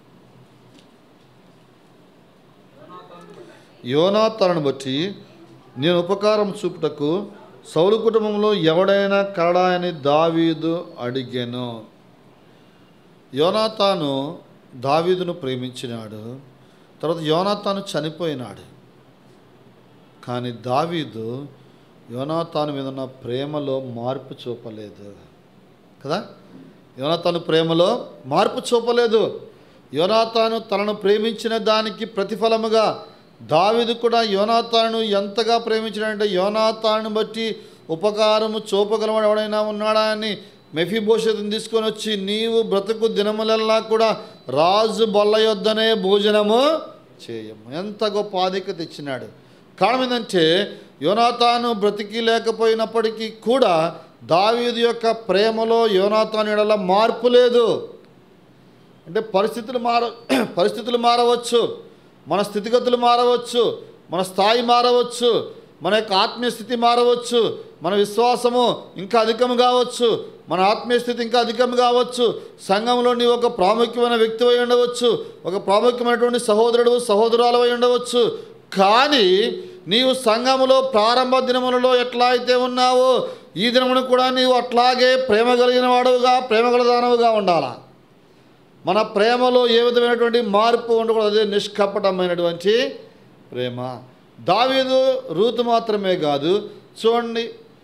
యోనాతానును బట్టి నేను ఉపకారం చూపుటకు సౌలు కుటుంబంలో ఎవడైనా కలడాయని దావీదు అడిగాను. యోనాతాను దావీదును ప్రేమించినాడు. తర్వాత యోనాతాను చనిపోయినాడు. కానీ దావీదు యోనాతాను మీద ఉన్న ప్రేమలో మార్పు చూపలేదు కదా. యోనాతాను ప్రేమలో మార్పు చూపలేదు. యోనాతాను తనను ప్రేమించిన దానికి ప్రతిఫలముగా దావీదు కూడా యోనాతాను ఎంతగా ప్రేమించాడంటే, యోనాతాను బట్టి ఉపకారము చూపగలవాడు ఎవడైనా ఉన్నాడా అని మెఫీబోషెతును తీసుకొని వచ్చి, నీవు బ్రతుకు దినములల్లా కూడా రాజు బల్ల యొద్దనే భోజనము చేయము. ఎంత గొప్ప ఆధిక్యత ఇచ్చినాడు. కారణం ఏంటంటే యోనాతాను బ్రతికి లేకపోయినప్పటికీ కూడా దావీదు యొక్క ప్రేమలో యోనాతాను ఎడల మార్పు లేదు. అంటే పరిస్థితులు మారవచ్చు, మన స్థితిగతులు మారవచ్చు, మన స్థాయి మారవచ్చు, మన యొక్క ఆత్మీయ స్థితి మారవచ్చు, మన విశ్వాసము ఇంకా అధికం కావచ్చు, మన ఆత్మీయ స్థితి ఇంకా అధికం కావచ్చు, సంఘంలో నీవు ఒక ప్రాముఖ్యమైన వ్యక్తి అయి ఉండవచ్చు, ఒక ప్రాముఖ్యమైనటువంటి సహోదరుడు సహోదరులు అయి ఉండవచ్చు. కానీ నీవు సంఘములో ప్రారంభ దినములలో ఎట్లా అయితే ఉన్నావో ఈ దినమును కూడా నీవు అట్లాగే ప్రేమ కలిగిన వాడుగా, ప్రేమగల దానవుగా ఉండాలా. మన ప్రేమలో ఏ విధమైనటువంటి మార్పు ఉండకూడదు. అదే నిష్కపటమైనటువంటి ప్రేమ. దావీదు రూతు మాత్రమే కాదు, చూడండి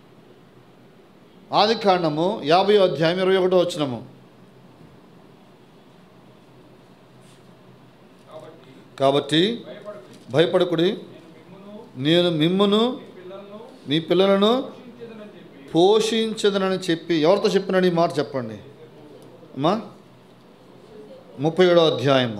ఆదికాండము 50వ అధ్యాయం 21వ వచనము. కాబట్టి భయపడకుడి, నేను మిమ్మును మీ పిల్లలను పోషించదనని చెప్పి, ఎవరితో చెప్పినాడు ఈ మాట చెప్పండి అమ్మా? 37వ అధ్యాయము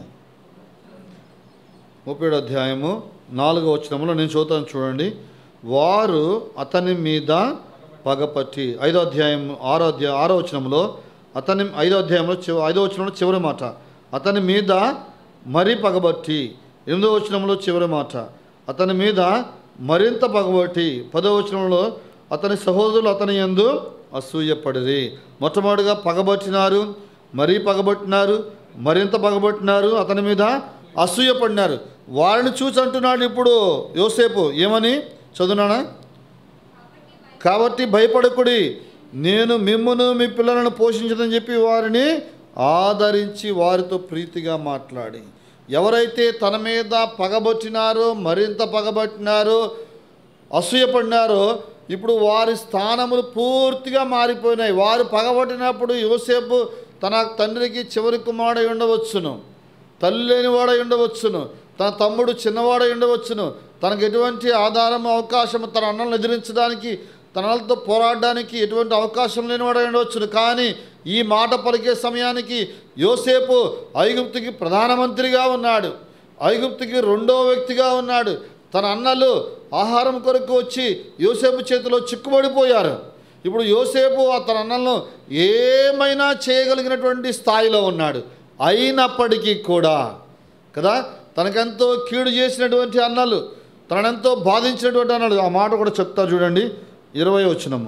4వ వచనంలో నేను చదువుతాను చూడండి. వారు అతని మీద పగపట్టి, 5వ అధ్యాయం 6వ వచనంలో అతని 5వ అధ్యాయంలో 5వ వచనంలో చివరి మాట, అతని మీద మరీ పగబట్టి. 8వ వచనంలో చివరి మాట, అతని మీద మరింత పగబట్టి. 10వ వచనంలో అతని సహోదరులు అతని యందు అసూయపడిరి. మొట్టమొదటిగా పగబట్టినారు, మరీ పగబట్టినారు, మరింత పగబట్టినారు, అతని మీద అసూయపడినారు. వారిని చూసి అంటున్నాడు ఇప్పుడు యోసేపు ఏమని చదువునానా? కాబట్టి భయపడకుడి, నేను మిమ్మును మీ పిల్లలను పోషించదని చెప్పి వారిని ఆదరించి వారితో ప్రీతిగా మాట్లాడి. ఎవరైతే తన మీద పగబట్టినారో, మరింత పగబట్టినారో, అసూయపడినారో, ఇప్పుడు వారి స్థానములు పూర్తిగా మారిపోయినాయి. వారు పగబట్టినప్పుడు యోసేపు తన తండ్రికి చివరి కుమారుడై ఉండవచ్చును, తల్లి లేనివాడై ఉండవచ్చును, తన తమ్ముడు చిన్నవాడై ఉండవచ్చును, తనకు ఎటువంటి ఆధారము అవకాశము తన అన్నలను ఎదిరించడానికి, తన అన్నలతో పోరాడడానికి ఎటువంటి అవకాశం లేనివాడై ఉండవచ్చును. కానీ ఈ మాట పలికే సమయానికి యోసేపు ఐగుప్తుకి ప్రధానమంత్రిగా ఉన్నాడు, ఐగుప్తుకి 2వ వ్యక్తిగా ఉన్నాడు. తన అన్నలు ఆహారం కొరకు వచ్చి యోసేపు చేతిలో చిక్కుబడిపోయారు. ఇప్పుడు యోసేపు తన అన్నలను ఏమైనా చేయగలిగినటువంటి స్థాయిలో ఉన్నాడు. అయినప్పటికీ కూడా కదా, తనకెంతో కీడు చేసినటువంటి అన్నలు, తనెంతో బాధించినటువంటి అన్నలు, ఆ మాట కూడా చెప్తా చూడండి 20వ వచనము.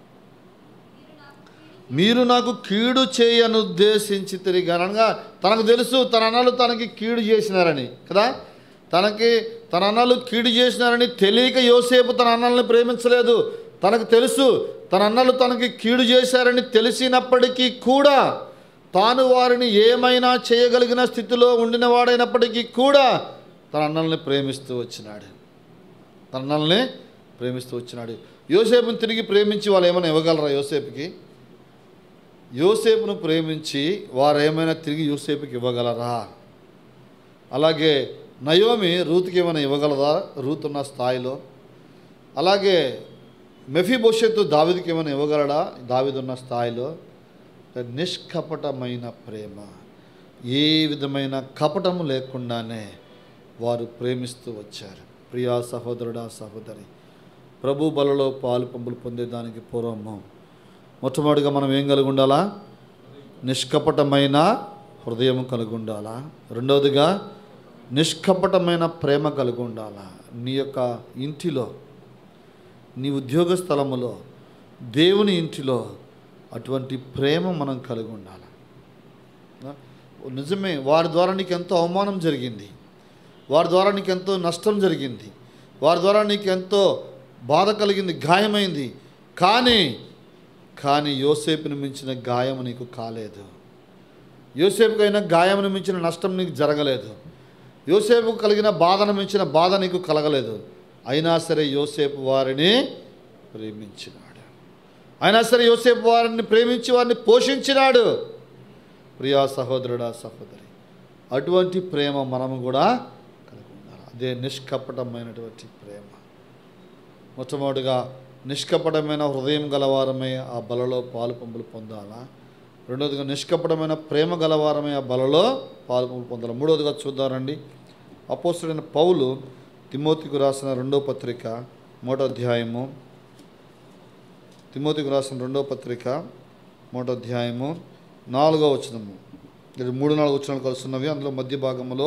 మీరు నాకు కీడు చేయను ఉద్దేశించి తిరిగి, అనగా తనకు తెలుసు తన అన్నలు తనకి కీడు చేసినారని కదా. తన అన్నలు కీడు చేసినారని తెలియక యోసేపు తన అన్నల్ని ప్రేమించలేదు. తనకు తెలుసు తన అన్నలు తనకి కీడు చేశారని తెలిసినప్పటికీ కూడా తాను వారిని ఏమైనా చేయగలిగిన స్థితిలో ఉండినవాడైనప్పటికీ కూడా తన అన్నల్ని ప్రేమిస్తూ వచ్చినాడు. యోసేపుని తిరిగి ప్రేమించి వాళ్ళు ఏమైనా ఇవ్వగలరా? యోసేపుకి యోసేపును ప్రేమించి వారు ఏమైనా తిరిగి యోసేపుకి ఇవ్వగలరా? అలాగే నయోమి రూతుకి ఏమైనా ఇవ్వగలరా రూత్ ఉన్న స్థాయిలో? అలాగే మెఫీబోషెతు దావీదుకి ఏమైనా ఇవ్వగలడా దావీదు ఉన్న స్థాయిలో? నిష్కపటమైన ప్రేమ, ఏ విధమైన కపటము లేకుండానే వారు ప్రేమిస్తూ వచ్చారు. ప్రియా సహోదరుడా సహోదరి, ప్రభు బలలో పాలు పంపులు పొందేదానికి పూర్వము మొట్టమొదటిగా మనం ఏం కలిగి ఉండాలా? నిష్కపటమైన హృదయం కలిగి ఉండాలా. రెండవదిగా నిష్కపటమైన ప్రేమ కలిగి ఉండాలా. నీ యొక్క ఇంటిలో, నీ ఉద్యోగ స్థలములో, దేవుని ఇంటిలో అటువంటి ప్రేమ మనం కలిగి ఉండాలి. నిజమే, వారి ద్వారా నీకు ఎంతో అవమానం జరిగింది, వారి ద్వారా నీకు ఎంతో నష్టం జరిగింది, వారి ద్వారా నీకు ఎంతో బాధ కలిగింది, గాయమైంది. కానీ యోసేపును మించిన గాయం నీకు కాలేదు. యోసేపుకైనా గాయమును మించిన నష్టం నీకు జరగలేదు. యోసేపుకు కలిగిన బాధను మించిన బాధ నీకు కలగలేదు. అయినా సరే యోసేపు వారిని ప్రేమించినాడు. అయినా సరే యోసేపు వారిని ప్రేమించి వారిని పోషించినాడు. ప్రియా సహోదరుడా సహోదరి, అటువంటి ప్రేమ మనము కూడా కలిగి ఉండాలి. అదే నిష్కపటమైనటువంటి ప్రేమ. మొట్టమొదటిగా నిష్కపటమైన హృదయం గలవారమే ఆ బలలో పాలు పంపులు పొందాలా. రెండవదిగా నిష్కపటమైన ప్రేమ గలవారమే ఆ బలలో పాలు పంపులు పొందాలి. మూడవదిగా చూద్దారండి, అపోస్తలుడైన పౌలు తిమోతికి రాసిన 2వ పత్రిక 3వ అధ్యాయము, తిమోతికి రాసిన 2వ పత్రిక 3వ అధ్యాయము 4వ వచనము. ఇది 3-4 వచనాలు కలుస్తున్నవి. అందులో మధ్య భాగంలో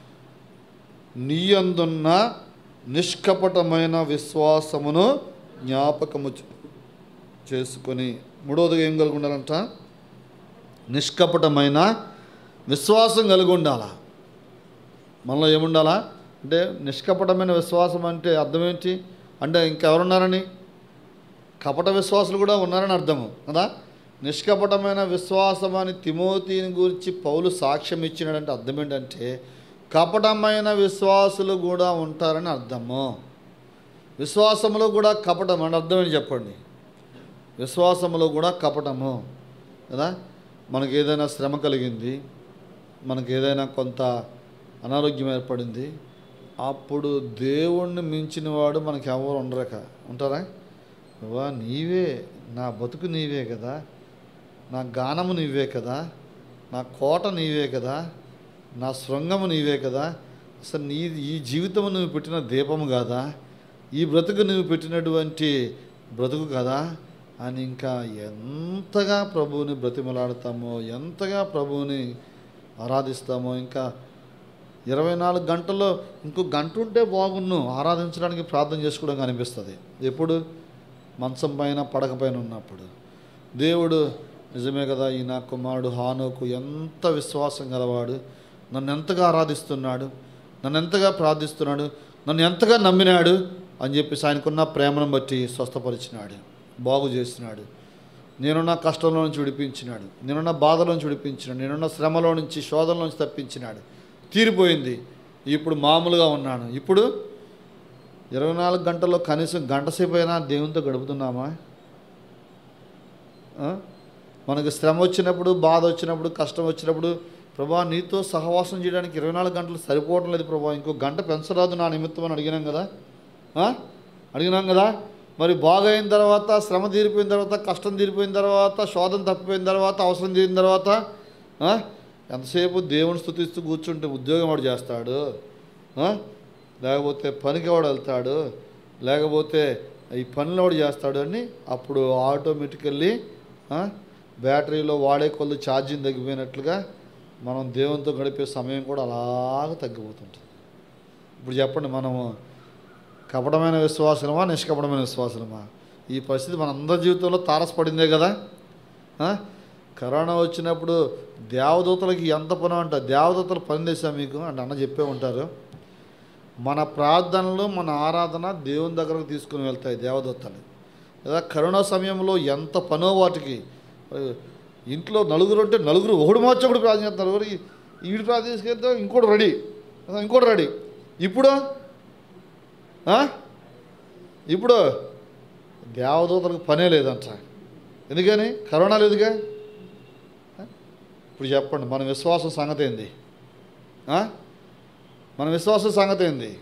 నీ అందున్న నిష్కపటమైన విశ్వాసమును జ్ఞాపకము చేసుకొని, మూడవదిగా ఏం కలిగి ఉండాలంట? నిష్కపటమైన విశ్వాసం కలిగి ఉండాలా. మనలో ఏముండాలా అంటే, నిష్కపటమైన విశ్వాసం అంటే అర్థం ఏంటి అంటే, ఇంకెవరున్నారని? కపట విశ్వాసులు కూడా ఉన్నారని అర్థము కదా. నిష్కపటమైన విశ్వాసం అని తిమోతిని గురించి పౌలు సాక్ష్యం ఇచ్చినాడంటే అర్థం ఏంటంటే, కపటమైన విశ్వాసులు కూడా ఉంటారని అర్థము. విశ్వాసములో కూడా కపటం అని అర్థం ఏంటి చెప్పండి? విశ్వాసములో కూడా కపటము కదా. మనకు ఏదైనా శ్రమ కలిగింది, మనకు ఏదైనా కొంత అనారోగ్యం ఏర్పడింది, అప్పుడు దేవుణ్ణి మించిన వాడు మనకి ఎవరు ఉంటారా? నువ్వా, నీవే నా బతుకు, నీవే కదా, నా గానము నీవే కదా, నా కోట నీవే కదా, నా శృంగము నీవే కదా, అసలు ఈ జీవితం నువ్వు పెట్టిన దీపము కాదా, ఈ బ్రతుకు నువ్వు పెట్టినటువంటి బ్రతుకు కదా అని ఇంకా ఎంతగా ప్రభువుని బ్రతిమలాడతామో, ఎంతగా ప్రభువుని ఆరాధిస్తామో. ఇంకా 24 గంటల్లో ఇంకో గంట ఉంటే బాగున్ను ఆరాధించడానికి, ప్రార్థన చేసుకోవడానికి అనిపిస్తుంది. ఎప్పుడు? మంచం పైన పడక పైన ఉన్నప్పుడు. దేవుడు నిజమే కదా, ఈ నా కుమారుడు హానోకు ఎంత విశ్వాసం గలవాడు, నన్ను ఎంతగా ఆరాధిస్తున్నాడు, నన్ను ఎంతగా ప్రార్థిస్తున్నాడు, నన్ను ఎంతగా నమ్మినాడు అని చెప్పేసి ఆయనకున్న ప్రేమను బట్టి స్వస్థపరిచినాడు, బాగు చేసినాడు. నేనున్న కష్టంలో నుంచి విడిపించినాడు, నేనున్న బాధలో నుంచి విడిపించినాడు, నేనున్న శ్రమలో నుంచి, శోధనలో నుంచి తప్పించినాడు. తీరిపోయింది, ఇప్పుడు మామూలుగా ఉన్నాను. ఇప్పుడు 24 గంటల్లో కనీసం గంట సేపు అయినా దేవునితో గడుపుతున్నామా? మనకు శ్రమ వచ్చినప్పుడు, బాధ వచ్చినప్పుడు, కష్టం వచ్చినప్పుడు, ప్రభా నీతో సహవాసం చేయడానికి 24 గంటలు సరిపోవడం లేదు ప్రభా, ఇంకో గంట పెంచరాదు నా నిమిత్తం అని అడిగినాం కదా. మరి బాగైన తర్వాత, శ్రమ తీరిపోయిన తర్వాత, కష్టం తీరిపోయిన తర్వాత, శోధన తప్పిపోయిన తర్వాత, అవసరం తీరిన తర్వాత ఎంతసేపు దేవుని స్తుతిస్తూ కూర్చుంటే ఉద్యోగం వాడు చేస్తాడు, లేకపోతే పనికి వాడు వెళ్తాడు, లేకపోతే ఈ పనులు వాడు చేస్తాడు అని అప్పుడు ఆటోమేటికల్లీ బ్యాటరీలో వాడే కొద్ది ఛార్జింగ్ తగ్గిపోయినట్లుగా మనం దేవునితో గడిపే సమయం కూడా అలాగ తగ్గిపోతుంటుంది. ఇప్పుడు చెప్పండి, మనము కపటమైన విశ్వాసమా, నిష్కపటమైన విశ్వాసమా? ఈ పరిస్థితి మన అందరి జీవితంలో తారసపడిందే కదా. కరోనా వచ్చినప్పుడు దేవదూతలకి ఎంత పని అంట, దేవదూతలు పని చేశాం మీకు అంటే అన్న చెప్పే ఉంటారు. మన ప్రార్థనలు, మన ఆరాధన దేవుని దగ్గరకు తీసుకుని వెళ్తాయి దేవదూతలు. లేదా కరోనా సమయంలో ఎంత పనో వాటికి. ఇంట్లో నలుగురు ఉంటే నలుగురు ఒకడు మార్చి ఒకటి ప్రార్థన చేస్తారు, నలుగురు ఈడు ప్రార్థన చేసుకెళ్తే ఇంకోటి రెడీ. ఇప్పుడు దేవదూతలకు పనే లేదంట. ఎందుకని? కరోనా లేదుగా. ఇప్పుడు చెప్పండి, మన విశ్వాసం సంగతి ఏంది? మన విశ్వాసం సంగతి ఏంది?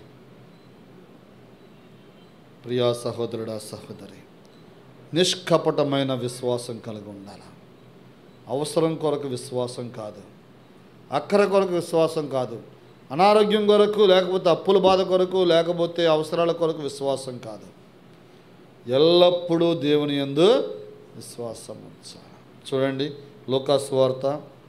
ప్రియా సహోదరుడా, సహోదరి, నిష్కపటమైన విశ్వాసం కలిగి ఉండాలి. అవసరం కొరకు విశ్వాసం కాదు, అక్కర కొరకు విశ్వాసం కాదు, అనారోగ్యం కొరకు, లేకపోతే అప్పుల బాధ కొరకు, లేకపోతే అవసరాల కొరకు విశ్వాసం కాదు. ఎల్లప్పుడూ దేవుని యందు విశ్వాసం ఉంచాలి. చూడండి, లూకా సువార్త,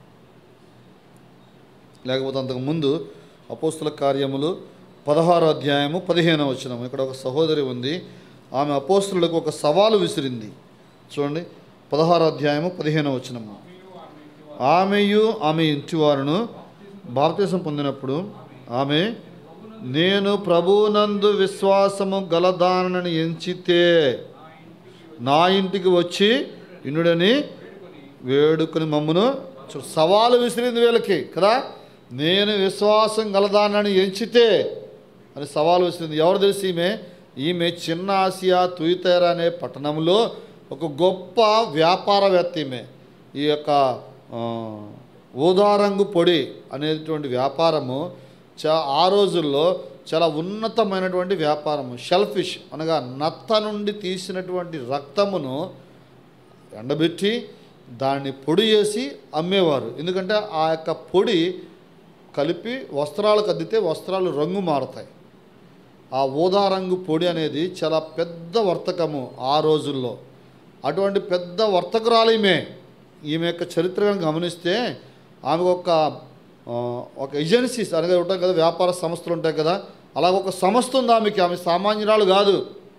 లేకపోతే అంతకుముందు అపోస్తుల కార్యములు 16వ అధ్యాయము 15వ వచనం. ఇక్కడ ఒక సహోదరి ఉంది, ఆమె అపోస్తులకు ఒక సవాలు విసిరింది. చూడండి, 16వ అధ్యాయము 15వ వచనము. ఆమెయు ఆమె ఇంటివారును బాప్తిసం పొందినప్పుడు ఆమె, నేను ప్రభువునందు విశ్వాసము గలదానని ఎంచితే నా ఇంటికి వచ్చి ఇనుడని వేడుకొని మమ్మును. సవాలు విసిరింది వీళ్ళకి కదా, నేను విశ్వాసం గలదానని ఎంచితే అని సవాలు విసిరింది. ఎవరు తెలిసి ఈమె చిన్న ఆసియా తుయితైర అనే పట్టణంలో ఒక గొప్ప వ్యాపారవేత్త. ఈ యొక్క ఊదారంగు పొడి అనేటువంటి వ్యాపారము ఆ రోజుల్లో చాలా ఉన్నతమైనటువంటి వ్యాపారము. షెల్ఫిష్ అనగా నత్త నుండి తీసినటువంటి రక్తమును ఎండబెట్టి దాన్ని పొడి చేసి అమ్మేవారు. ఎందుకంటే ఆ యొక్క పొడి కలిపి వస్త్రాలకు అద్దితే వస్త్రాలు రంగు మారుతాయి. ఆ ఊదా రంగు పొడి అనేది చాలా పెద్ద వర్తకము ఆ రోజుల్లో. అటువంటి పెద్ద వర్తకురాలు ఈమె యొక్క చరిత్రను గమనిస్తే ఆమెకు ఒక ఏజెన్సీస్ అనగా ఉంటాయి కదా, వ్యాపార సంస్థలు ఉంటాయి కదా, అలాగ ఒక సంస్థ ఉంది ఆమెకి. ఆమె సామాన్యురాలు కాదు,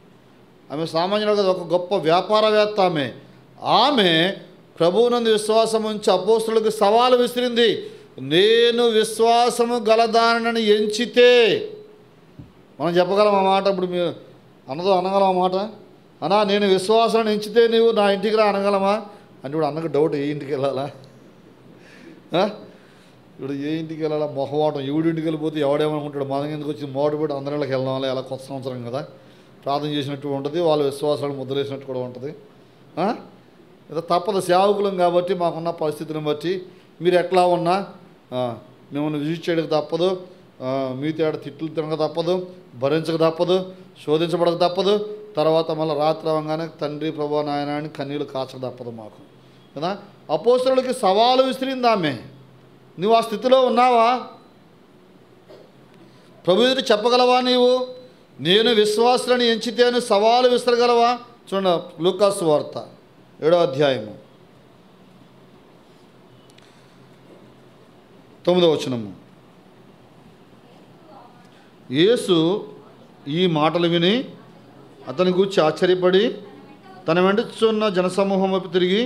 ఒక గొప్ప వ్యాపారవేత్త ఆమె ప్రభువునందు విశ్వాసం ఉంచి అపోస్తులకు సవాలు విసిరింది. నేను విశ్వాసము గలదానని ఎంచితే. మనం చెప్పగలం ఆ మాట? ఇప్పుడు మీరు అనగలం ఆ మాట? అన్నా, నేను విశ్వాసాన్ని ఎంచితే నువ్వు నా ఇంటికి రా అనగలమా అంటే ఇప్పుడు అన్నకు డౌట్, ఏ ఇంటికి వెళ్ళాలా? ఇప్పుడు ఏ ఇంటికి వెళ్ళాలా? మొహవాటం. ఎవడింటికి వెళ్ళిపోతే ఎవడేమనుకుంటాడు, మనం ఎందుకు వచ్చి మోడబెట్టి అందరిళ్ళకి వెళ్దాం, ఎలా కొత్త సంవత్సరం కదా, ప్రార్థన చేసినట్టు ఉంటుంది, వాళ్ళ విశ్వాసాలు ముద్రేసినట్టు కూడా ఉంటుంది. ఏదో తప్పదు, సేవకులం కాబట్టి మాకున్న పరిస్థితిని బట్టి మీరు ఎట్లా ఉన్నా మిమ్మల్ని విజిట్ చేయడానికి తప్పదు, మీతో తిట్లు తినక తప్పదు, భరించక తప్పదు, శోధించబడక తప్పదు, తర్వాత మళ్ళీ రాత్రి అవ్వగానే తండ్రి ప్రభు నాయన అని కన్నీళ్ళు కాచక తప్పదు మాకు కదా. అపోస్తలులకి సవాలు విసిరింది ఆమె. నువ్వు ఆ స్థితిలో ఉన్నావా? ప్రభు ఎదురు చెప్పగలవా? నీవు నేను విశ్వాసులను ఎంచితే అని సవాలు విసరగలవా? చూడండి, లూకా సువార్త 7వ అధ్యాయము 9వ వచనము. యేసు ఈ మాటలు విని అతని గూర్చి ఆశ్చర్యపడి తన వెంటుచున్న జనసమూహం వైపు తిరిగి,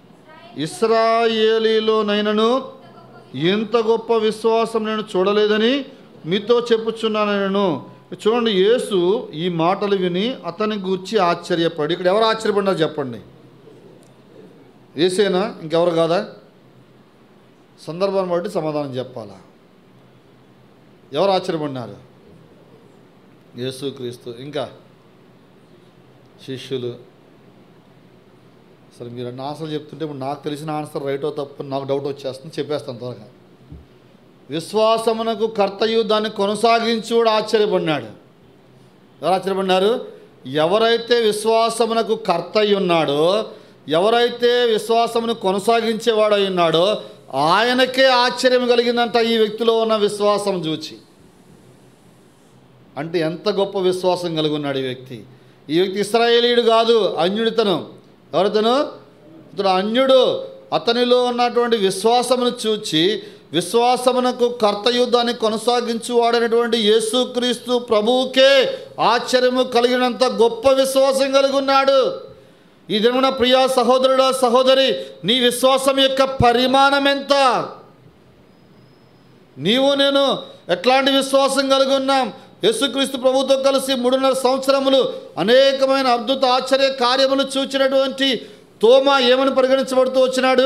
ఇశ్రాయేలీలోనైనను ఎంత గొప్ప విశ్వాసం నేను చూడలేదని మీతో చెప్పుచున్నాను. చూడండి, యేసు ఈ మాటలు విని అతని గూర్చి ఆశ్చర్యపడి. ఇక్కడ ఎవరు ఆశ్చర్యపడినారు చెప్పండి? యేసేనా? ఇంకెవరు కాదా? సందర్భాన్ని బట్టి సమాధానం చెప్పాలా. ఎవరు ఆశ్చర్యపడినారు? యేసుక్రీస్తు. ఇంకా శిష్యులు. సరే, మీరు అన్ని ఆన్సర్లు చెప్తుంటే ఇప్పుడు నాకు తెలిసిన ఆన్సర్ రైటో తప్పు నాకు డౌట్ వచ్చేస్తుంది, చెప్పేస్తాను త్వరగా. విశ్వాసమునకు కర్తయు దాన్ని కొనసాగించుడు ఆశ్చర్యపడినాడు. ఎవరు ఆశ్చర్యపడినారు? ఎవరైతే విశ్వాసమునకు కర్తయ్య ఉన్నాడో, ఎవరైతే విశ్వాసమును కొనసాగించేవాడై ఉన్నాడో ఆయనకే ఆశ్చర్యం కలిగిందంట ఈ వ్యక్తిలో ఉన్న విశ్వాసం చూచి. అంటే ఎంత గొప్ప విశ్వాసం కలిగి ఉన్నాడు ఈ వ్యక్తి. ఈ వ్యక్తి ఇశ్రాయేలీయుడు కాదు, అన్యుడితను. ఎవరితను? ఇతడు అన్యుడు. అతనిలో ఉన్నటువంటి విశ్వాసమును చూచి విశ్వాసమునకు కర్తయుద్ధాన్ని కొనసాగించువాడైనటువంటి యేసుక్రీస్తు ప్రభువుకే ఆశ్చర్యము కలిగినంత గొప్ప విశ్వాసం కలిగి ఉన్నాడు. ఈ దినమున ప్రియా సహోదరుడా, సహోదరి, నీ విశ్వాసం యొక్క పరిమాణం ఎంత? నీవు నేను ఎట్లాంటి విశ్వాసం కలిగి ఉన్నాం? యేసుక్రీస్తు ప్రభుతో కలిసి 3.5 సంవత్సరములు అనేకమైన అద్భుత ఆశ్చర్య కార్యములు చూచినటువంటి తోమా ఏమని పరిగణించబడుతూ వచ్చినాడు?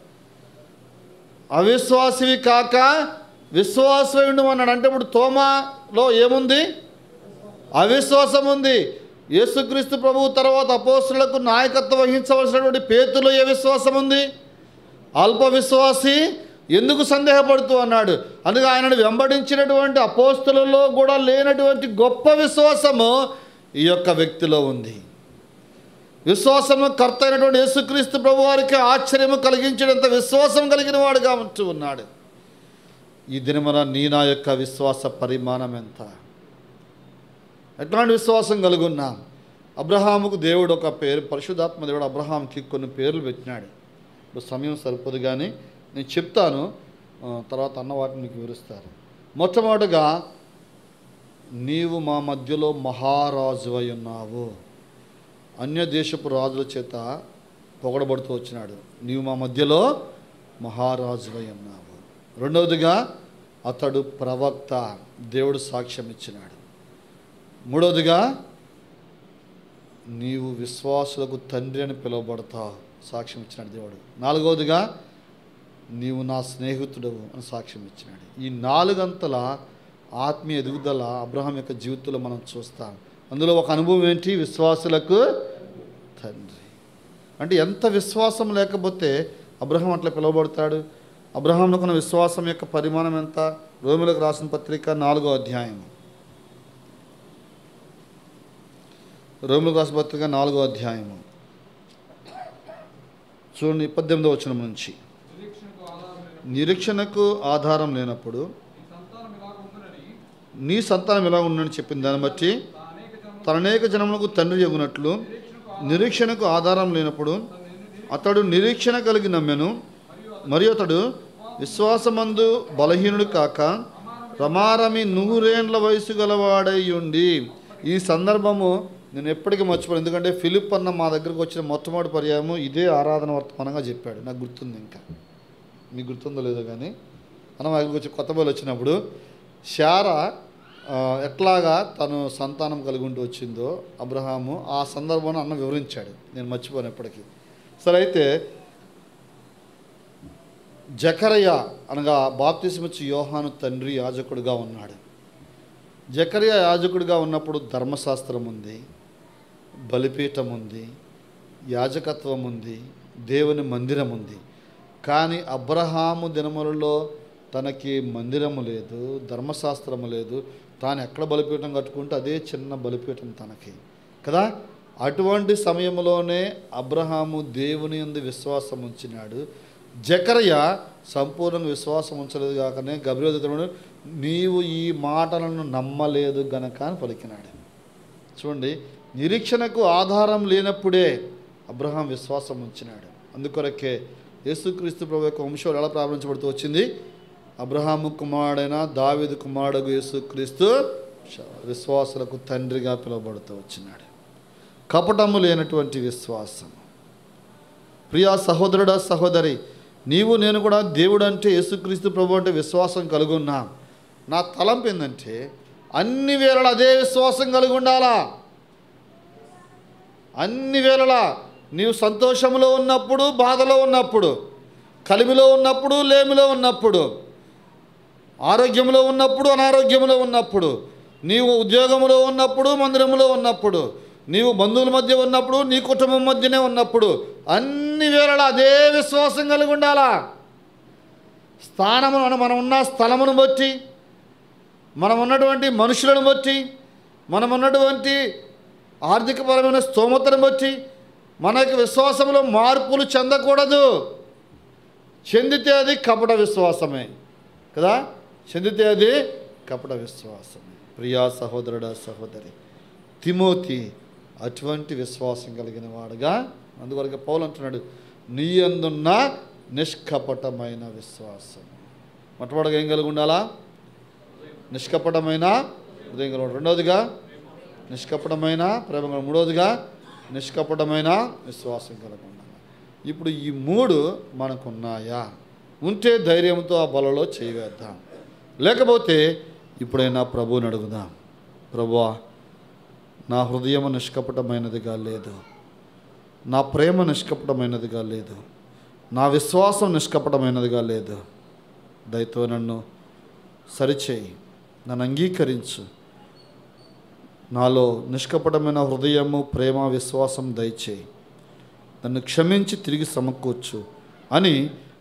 అవిశ్వాసివి కాక విశ్వాసమై ఉండమన్నాడు. అంటే ఇప్పుడు తోమాలో ఏముంది? అవిశ్వాసం ఉంది. యేసుక్రీస్తు ప్రభువు తర్వాత అపోస్తులకు నాయకత్వం వహించవలసినటువంటి పేతురులో ఏ విశ్వాసం ఉంది? అల్ప విశ్వాసి ఎందుకు సందేహపడుతూ అన్నాడు. అందుకే ఆయనను వెంబడించినటువంటి అపోస్తలుల్లో కూడా లేనటువంటి గొప్ప విశ్వాసము ఈ యొక్క వ్యక్తిలో ఉంది. విశ్వాసము కర్త అయినటువంటి యేసుక్రీస్తు ప్రభు వారికి ఆశ్చర్యము కలిగించేంత విశ్వాసం కలిగిన వాడుగా ఉంటూ ఉన్నాడు. ఈ దినమున నా యొక్క విశ్వాస పరిమాణం ఎంత? ఎట్లాంటి విశ్వాసం కలిగి ఉన్నాం? అబ్రహాముకు దేవుడు ఒక పేరు, పరిశుద్ధాత్మ దేవుడు అబ్రహాంకి కొన్ని పేర్లు పెట్టినాడు. ఇప్పుడు సమయం సరిపోదు కానీ నేను చెప్తాను, తర్వాత అన్న వాటిని మీకు వివరిస్తారు. మొట్టమొదటిగా, నీవు మా మధ్యలో మహారాజు అయి ఉన్నావు. అన్య దేశపు రాజుల చేత పొగడబడుతూ వచ్చినాడు. నీవు మా మధ్యలో మహారాజు అయి ఉన్నావు. రెండవదిగా, అతడు ప్రవక్త, దేవుడు సాక్ష్యం ఇచ్చినాడు. మూడవదిగా, నీవు విశ్వాసులకు తండ్రి అని పిలువబడతావు, సాక్ష్యం ఇచ్చినాడు దేవుడు. నాలుగవదిగా, నీవు నా స్నేహితుడవు అని సాక్ష్యం ఇచ్చినాడు. ఈ నాలుగంతల ఆత్మీయ ఎదుగుదల అబ్రహాం యొక్క జీవితంలో మనం చూస్తాం. అందులో ఒక అనుభవం ఏంటి? విశ్వాసులకు తండ్రి. అంటే ఎంత విశ్వాసం లేకపోతే అబ్రహాం అట్లా పిలువబడతాడు? అబ్రహాంలో ఉన్న విశ్వాసం యొక్క పరిమాణం ఎంత? రోమిలకు రాసిన పత్రిక 4వ అధ్యాయం. రోమిలకు రాసిన పత్రిక 4వ అధ్యాయము చూడండి, 18వ వచనం నుంచి. నిరీక్షణకు ఆధారం లేనప్పుడు నీ సంతానం ఎలా ఉందని చెప్పిన దాన్ని బట్టి తన అనేక జనములకు తండ్రి ఎగునట్లు నిరీక్షణకు ఆధారం లేనప్పుడు అతడు నిరీక్షణ కలిగి నమ్మెను. మరియు అతడు విశ్వాసమందు బలహీనుడు కాక ప్రమారమి 100 ఏండ్ల వయసు గలవాడై ఉండి. ఈ సందర్భము నేను ఎప్పటికీ మర్చిపోయాను, ఎందుకంటే ఫిలిప్ అన్న మా దగ్గరకు వచ్చిన మొట్టమొదటి పర్యాయము ఇదే ఆరాధన వర్తమానంగా చెప్పాడు. నాకు గుర్తుంది, ఇంకా మీకు గుర్తుందో లేదో కానీ అన్న మా దగ్గరకు వచ్చి కొత్త బయలు వచ్చినప్పుడు శారా ఎట్లాగా తను సంతానం కలిగి ఉంటూ వచ్చిందో అబ్రహాము, ఆ సందర్భాన్ని అన్న వివరించాడు. నేను మర్చిపోను ఎప్పటికీ. సరే, అయితే జకరయ అనగా బాప్తిస్మిచ్చి యోహాను తండ్రి యాజకుడిగా ఉన్నాడు. జకరయ యాజకుడిగా ఉన్నప్పుడు ధర్మశాస్త్రం ఉంది, బలిపీఠం ఉంది, యాజకత్వం ఉంది, దేవుని మందిరం ఉంది. కానీ అబ్రహాము దినములలో తనకి మందిరము లేదు, ధర్మశాస్త్రము లేదు. తాను ఎక్కడ బలిపీఠం కట్టుకుంటే అదే చిన్న బలిపీఠం తనకి కదా. అటువంటి సమయంలోనే అబ్రహాము దేవుని యందు విశ్వాసం ఉంచినాడు. జకరయ సంపూర్ణంగా విశ్వాసం ఉంచలేదు కాకనే గబ్రియేలు నీవు ఈ మాటలను నమ్మలేదు గనక అని పలికినాడు. చూడండి, నిరీక్షణకు ఆధారం లేనప్పుడే అబ్రహాం విశ్వాసం ఉంచినాడు. అందుకొరకే యేసుక్రీస్తు ప్రభు యొక్క వంశం ఎలా ప్రారంభించబడుతూ వచ్చింది? అబ్రహాము కుమారుడైన దావీదు కుమారుడు యేసుక్రీస్తు విశ్వాసులకు తండ్రిగా పిలువబడుతూ వచ్చినాడు. కపటము లేనటువంటి విశ్వాసం. ప్రియా సహోదరుడా, సహోదరి, నీవు నేను కూడా దేవుడు అంటే యేసుక్రీస్తు ప్రభు అంటే విశ్వాసం కలిగి ఉన్నాం. నా తలంపు ఏంటంటే అన్ని వేళలా అదే విశ్వాసం కలిగి ఉండాలా. అన్ని వేళలా నీవు సంతోషంలో ఉన్నప్పుడు, బాధలో ఉన్నప్పుడు, కలిమిలో ఉన్నప్పుడు, లేమిలో ఉన్నప్పుడు, ఆరోగ్యంలో ఉన్నప్పుడు, అనారోగ్యంలో ఉన్నప్పుడు, నీవు ఉద్యోగంలో ఉన్నప్పుడు, మందిరంలో ఉన్నప్పుడు, నీవు బంధువుల మధ్య ఉన్నప్పుడు, నీ కుటుంబం మధ్యనే ఉన్నప్పుడు, అన్ని వేళలా అదే విశ్వాసం కలిగి ఉండాలా. స్థానము, మనం ఉన్న స్థలమును బట్టి, మనం ఉన్నటువంటి మనుషులను బట్టి, మనం ఉన్నటువంటి ఆర్థికపరమైన స్తోమతను బట్టి మన యొక్క విశ్వాసంలో మార్పులు చెందకూడదు. చెందితే అది కపట విశ్వాసమే కదా, చెందితే అది కపట విశ్వాసమే. ప్రియా సహోదరుడా, సహోదరి, తిమోతి అటువంటి విశ్వాసం కలిగిన వాడుగా, అందువరకు పౌలు అంటున్నాడు, నీ యందున్న నిష్కపటమైన విశ్వాసం. మొట్టమొదటిగా ఏం కలిగి ఉండాలా? నిష్కపటమైన హృదయం కలిగి. రెండవదిగా నిష్కపటమైన ప్రేమ కలిగి. మూడవదిగా నిష్కపటమైన విశ్వాసం కలిగి ఉండాలి. ఇప్పుడు ఈ 3 మనకున్నాయా? ఉంటే ధైర్యంతో ఆ బలలో చేయవేద్దాం. లేకపోతే ఇప్పుడైనా ప్రభువుని అడుగుదాం, ప్రభువా, నా హృదయం నిష్కపటమైనదిగా లేదు, నా ప్రేమ నిష్కపటమైనదిగా లేదు, నా విశ్వాసం నిష్కపటమైనదిగా లేదు. దయతో నన్ను సరిచేయి, నన్ను అంగీకరించు, నాలో నిష్కపటమైన హృదయము, ప్రేమ, విశ్వాసం దయచేయి, నన్ను క్షమించి తిరిగి సమకూర్చు అని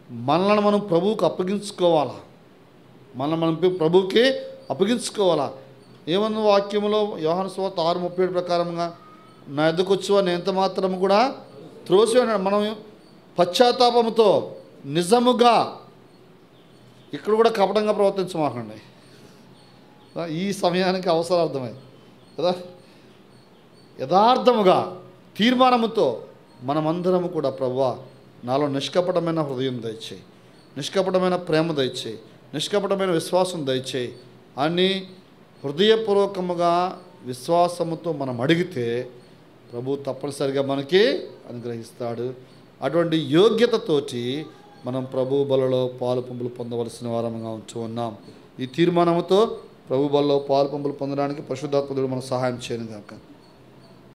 మనల్ని మనం ప్రభువుకి అప్పగించుకోవాలా, మనం ప్రభువుకి అప్పగించుకోవాలా. ఏమన్నా వాక్యంలో యోహాను సువార్త 6:37 ప్రకారంగా నా ఎద్దకు వచ్చి నేను ఎంత మాత్రం కూడా త్రోసివేయను. మనం పశ్చాత్తాపంతో నిజముగా, ఇక్కడ కూడా కపటంగా ప్రవర్తించమాకండి. ఈ సమయానికి అవసరార్థమైంది కదా. యథార్థముగా తీర్మానముతో మనమందరము కూడా ప్రభువా నాలో నిష్కపటమైన హృదయం దయచేయి, నిష్కపటమైన ప్రేమ దయచేయి, నిష్కపటమైన విశ్వాసం దయచేయి అని హృదయపూర్వకముగా విశ్వాసముతో మనం అడిగితే ప్రభు తప్పనిసరిగా మనకి అనుగ్రహిస్తాడు. అటువంటి యోగ్యతతోటి మనం ప్రభు బలలో పాలు పంపులు పొందవలసిన వారముగా ఉంటూ ఉన్నాం. ఈ తీర్మానముతో ప్రభు బలలో పాలు పంపులు పొందడానికి పరిశుద్ధాత్మ దేవుడు మనకు సహాయం చేయను గాక.